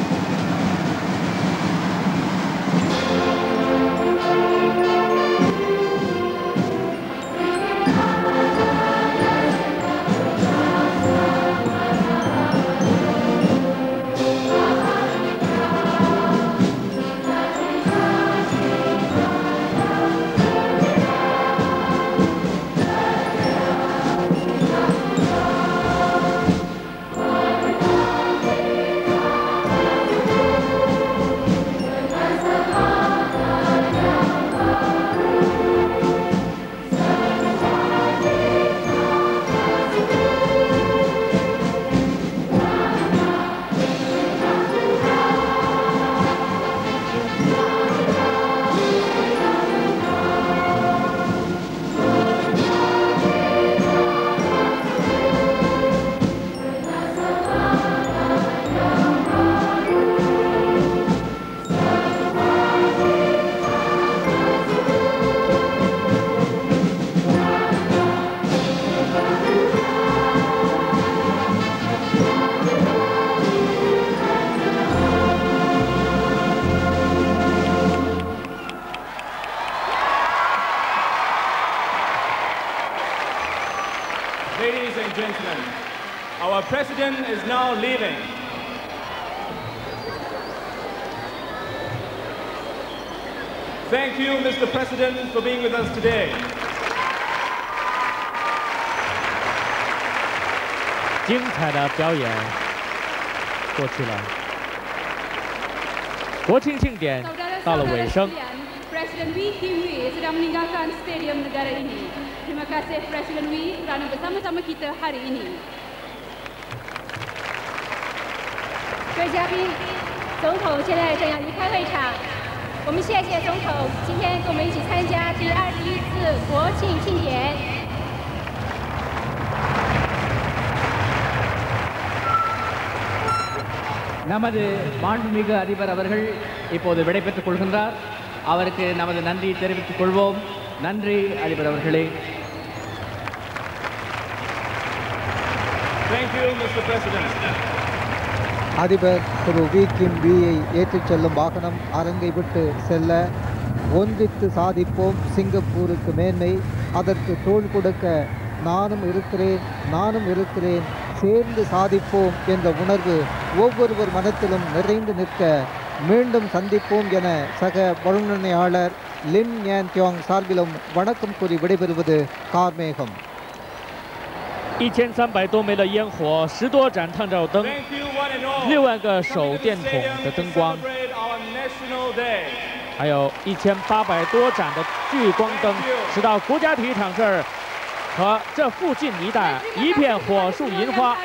Ladies and gentlemen, our president is now leaving. Thank you, Mr. President, for being with us today. 精彩的表演过去了，国庆庆典到了尾声。 Presiden Wee Kim Wee sedang meninggalkan Stadium Negara ini. Terima kasih Presiden Wee kerana bersama-sama kita hari ini. 各位嘉宾，总统现在正要离开会场，我们谢谢总统今天跟我们一起参加第21次国庆庆典。 நமது மாண்புமிகு அதிபர் அவர்கள் இப்போது விடைபெற்றுக் கொள்கின்றார். அவருக்கு நமது நன்றியை தெரிவித்துக் கொள்வோம். நன்றி அதிபர் அவர்களே. Thank you, Mr. President. அதிபர் திரு வி கிம் வீயை ஏற்றிச் செல்லும் வாகனம் அரங்கை விட்டு செல்ல ஒன்றித்து சாதிப்போம் சிங்கப்பூருக்கு மேன்மை, அதற்கு தோள் கொடுக்க நானும் இருக்கிறேன் சேர்ந்து சாதிப்போம் என்ற உணர்வு ஒவ்வொருவர் மனத்திலும் நிறைந்து நிற்க மீண்டும் சந்திப்போம் என சக வர்ணனையாளர் லின் ஞான் தியோங் சார்பிலும் வணக்கம் கூறி விடைபெறுவது கார்மேகம்。 1300多枚的烟火，10多盏探照灯，6万个手电筒的灯光，还有1800多盏的聚光灯，使到国家体育场这儿和这附近一带一片火树银花。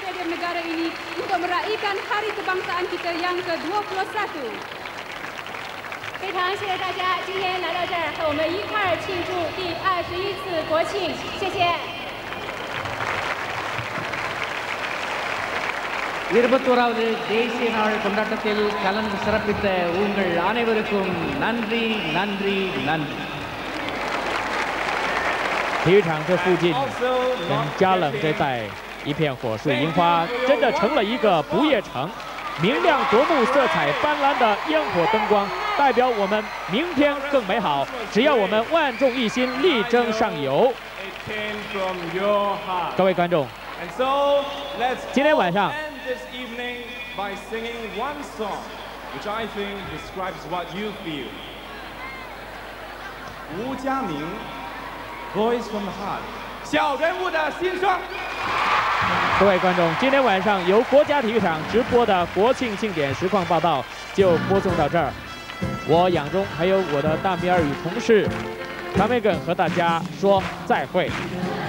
非常谢谢大家今天来到这儿和我们一块儿庆祝第21次国庆，谢谢。 21வது தேசிய நாள் கொண்டாட்டத்தில் கலந்து சிறப்பித்த உங்கள் அனைவருக்கும் நன்றி நன்றி நன்றி。 体育场这附近跟嘉冷这带一片火树银花，真的成了一个不夜城。明亮夺目、色彩斑斓的烟火灯光，代表我们明天更美好。只要我们万众一心，力争上游。各位观众，今天晚上。 This evening by singing one song, which I think describes what you feel. 吴佳明 ，Voice from the Heart， 小人物的心声。 各位观众，今天晚上由国家体育场直播的国庆庆典实况报道就播送到这儿。我杨忠还有我的大米尔语同事卡梅根和大家说再会。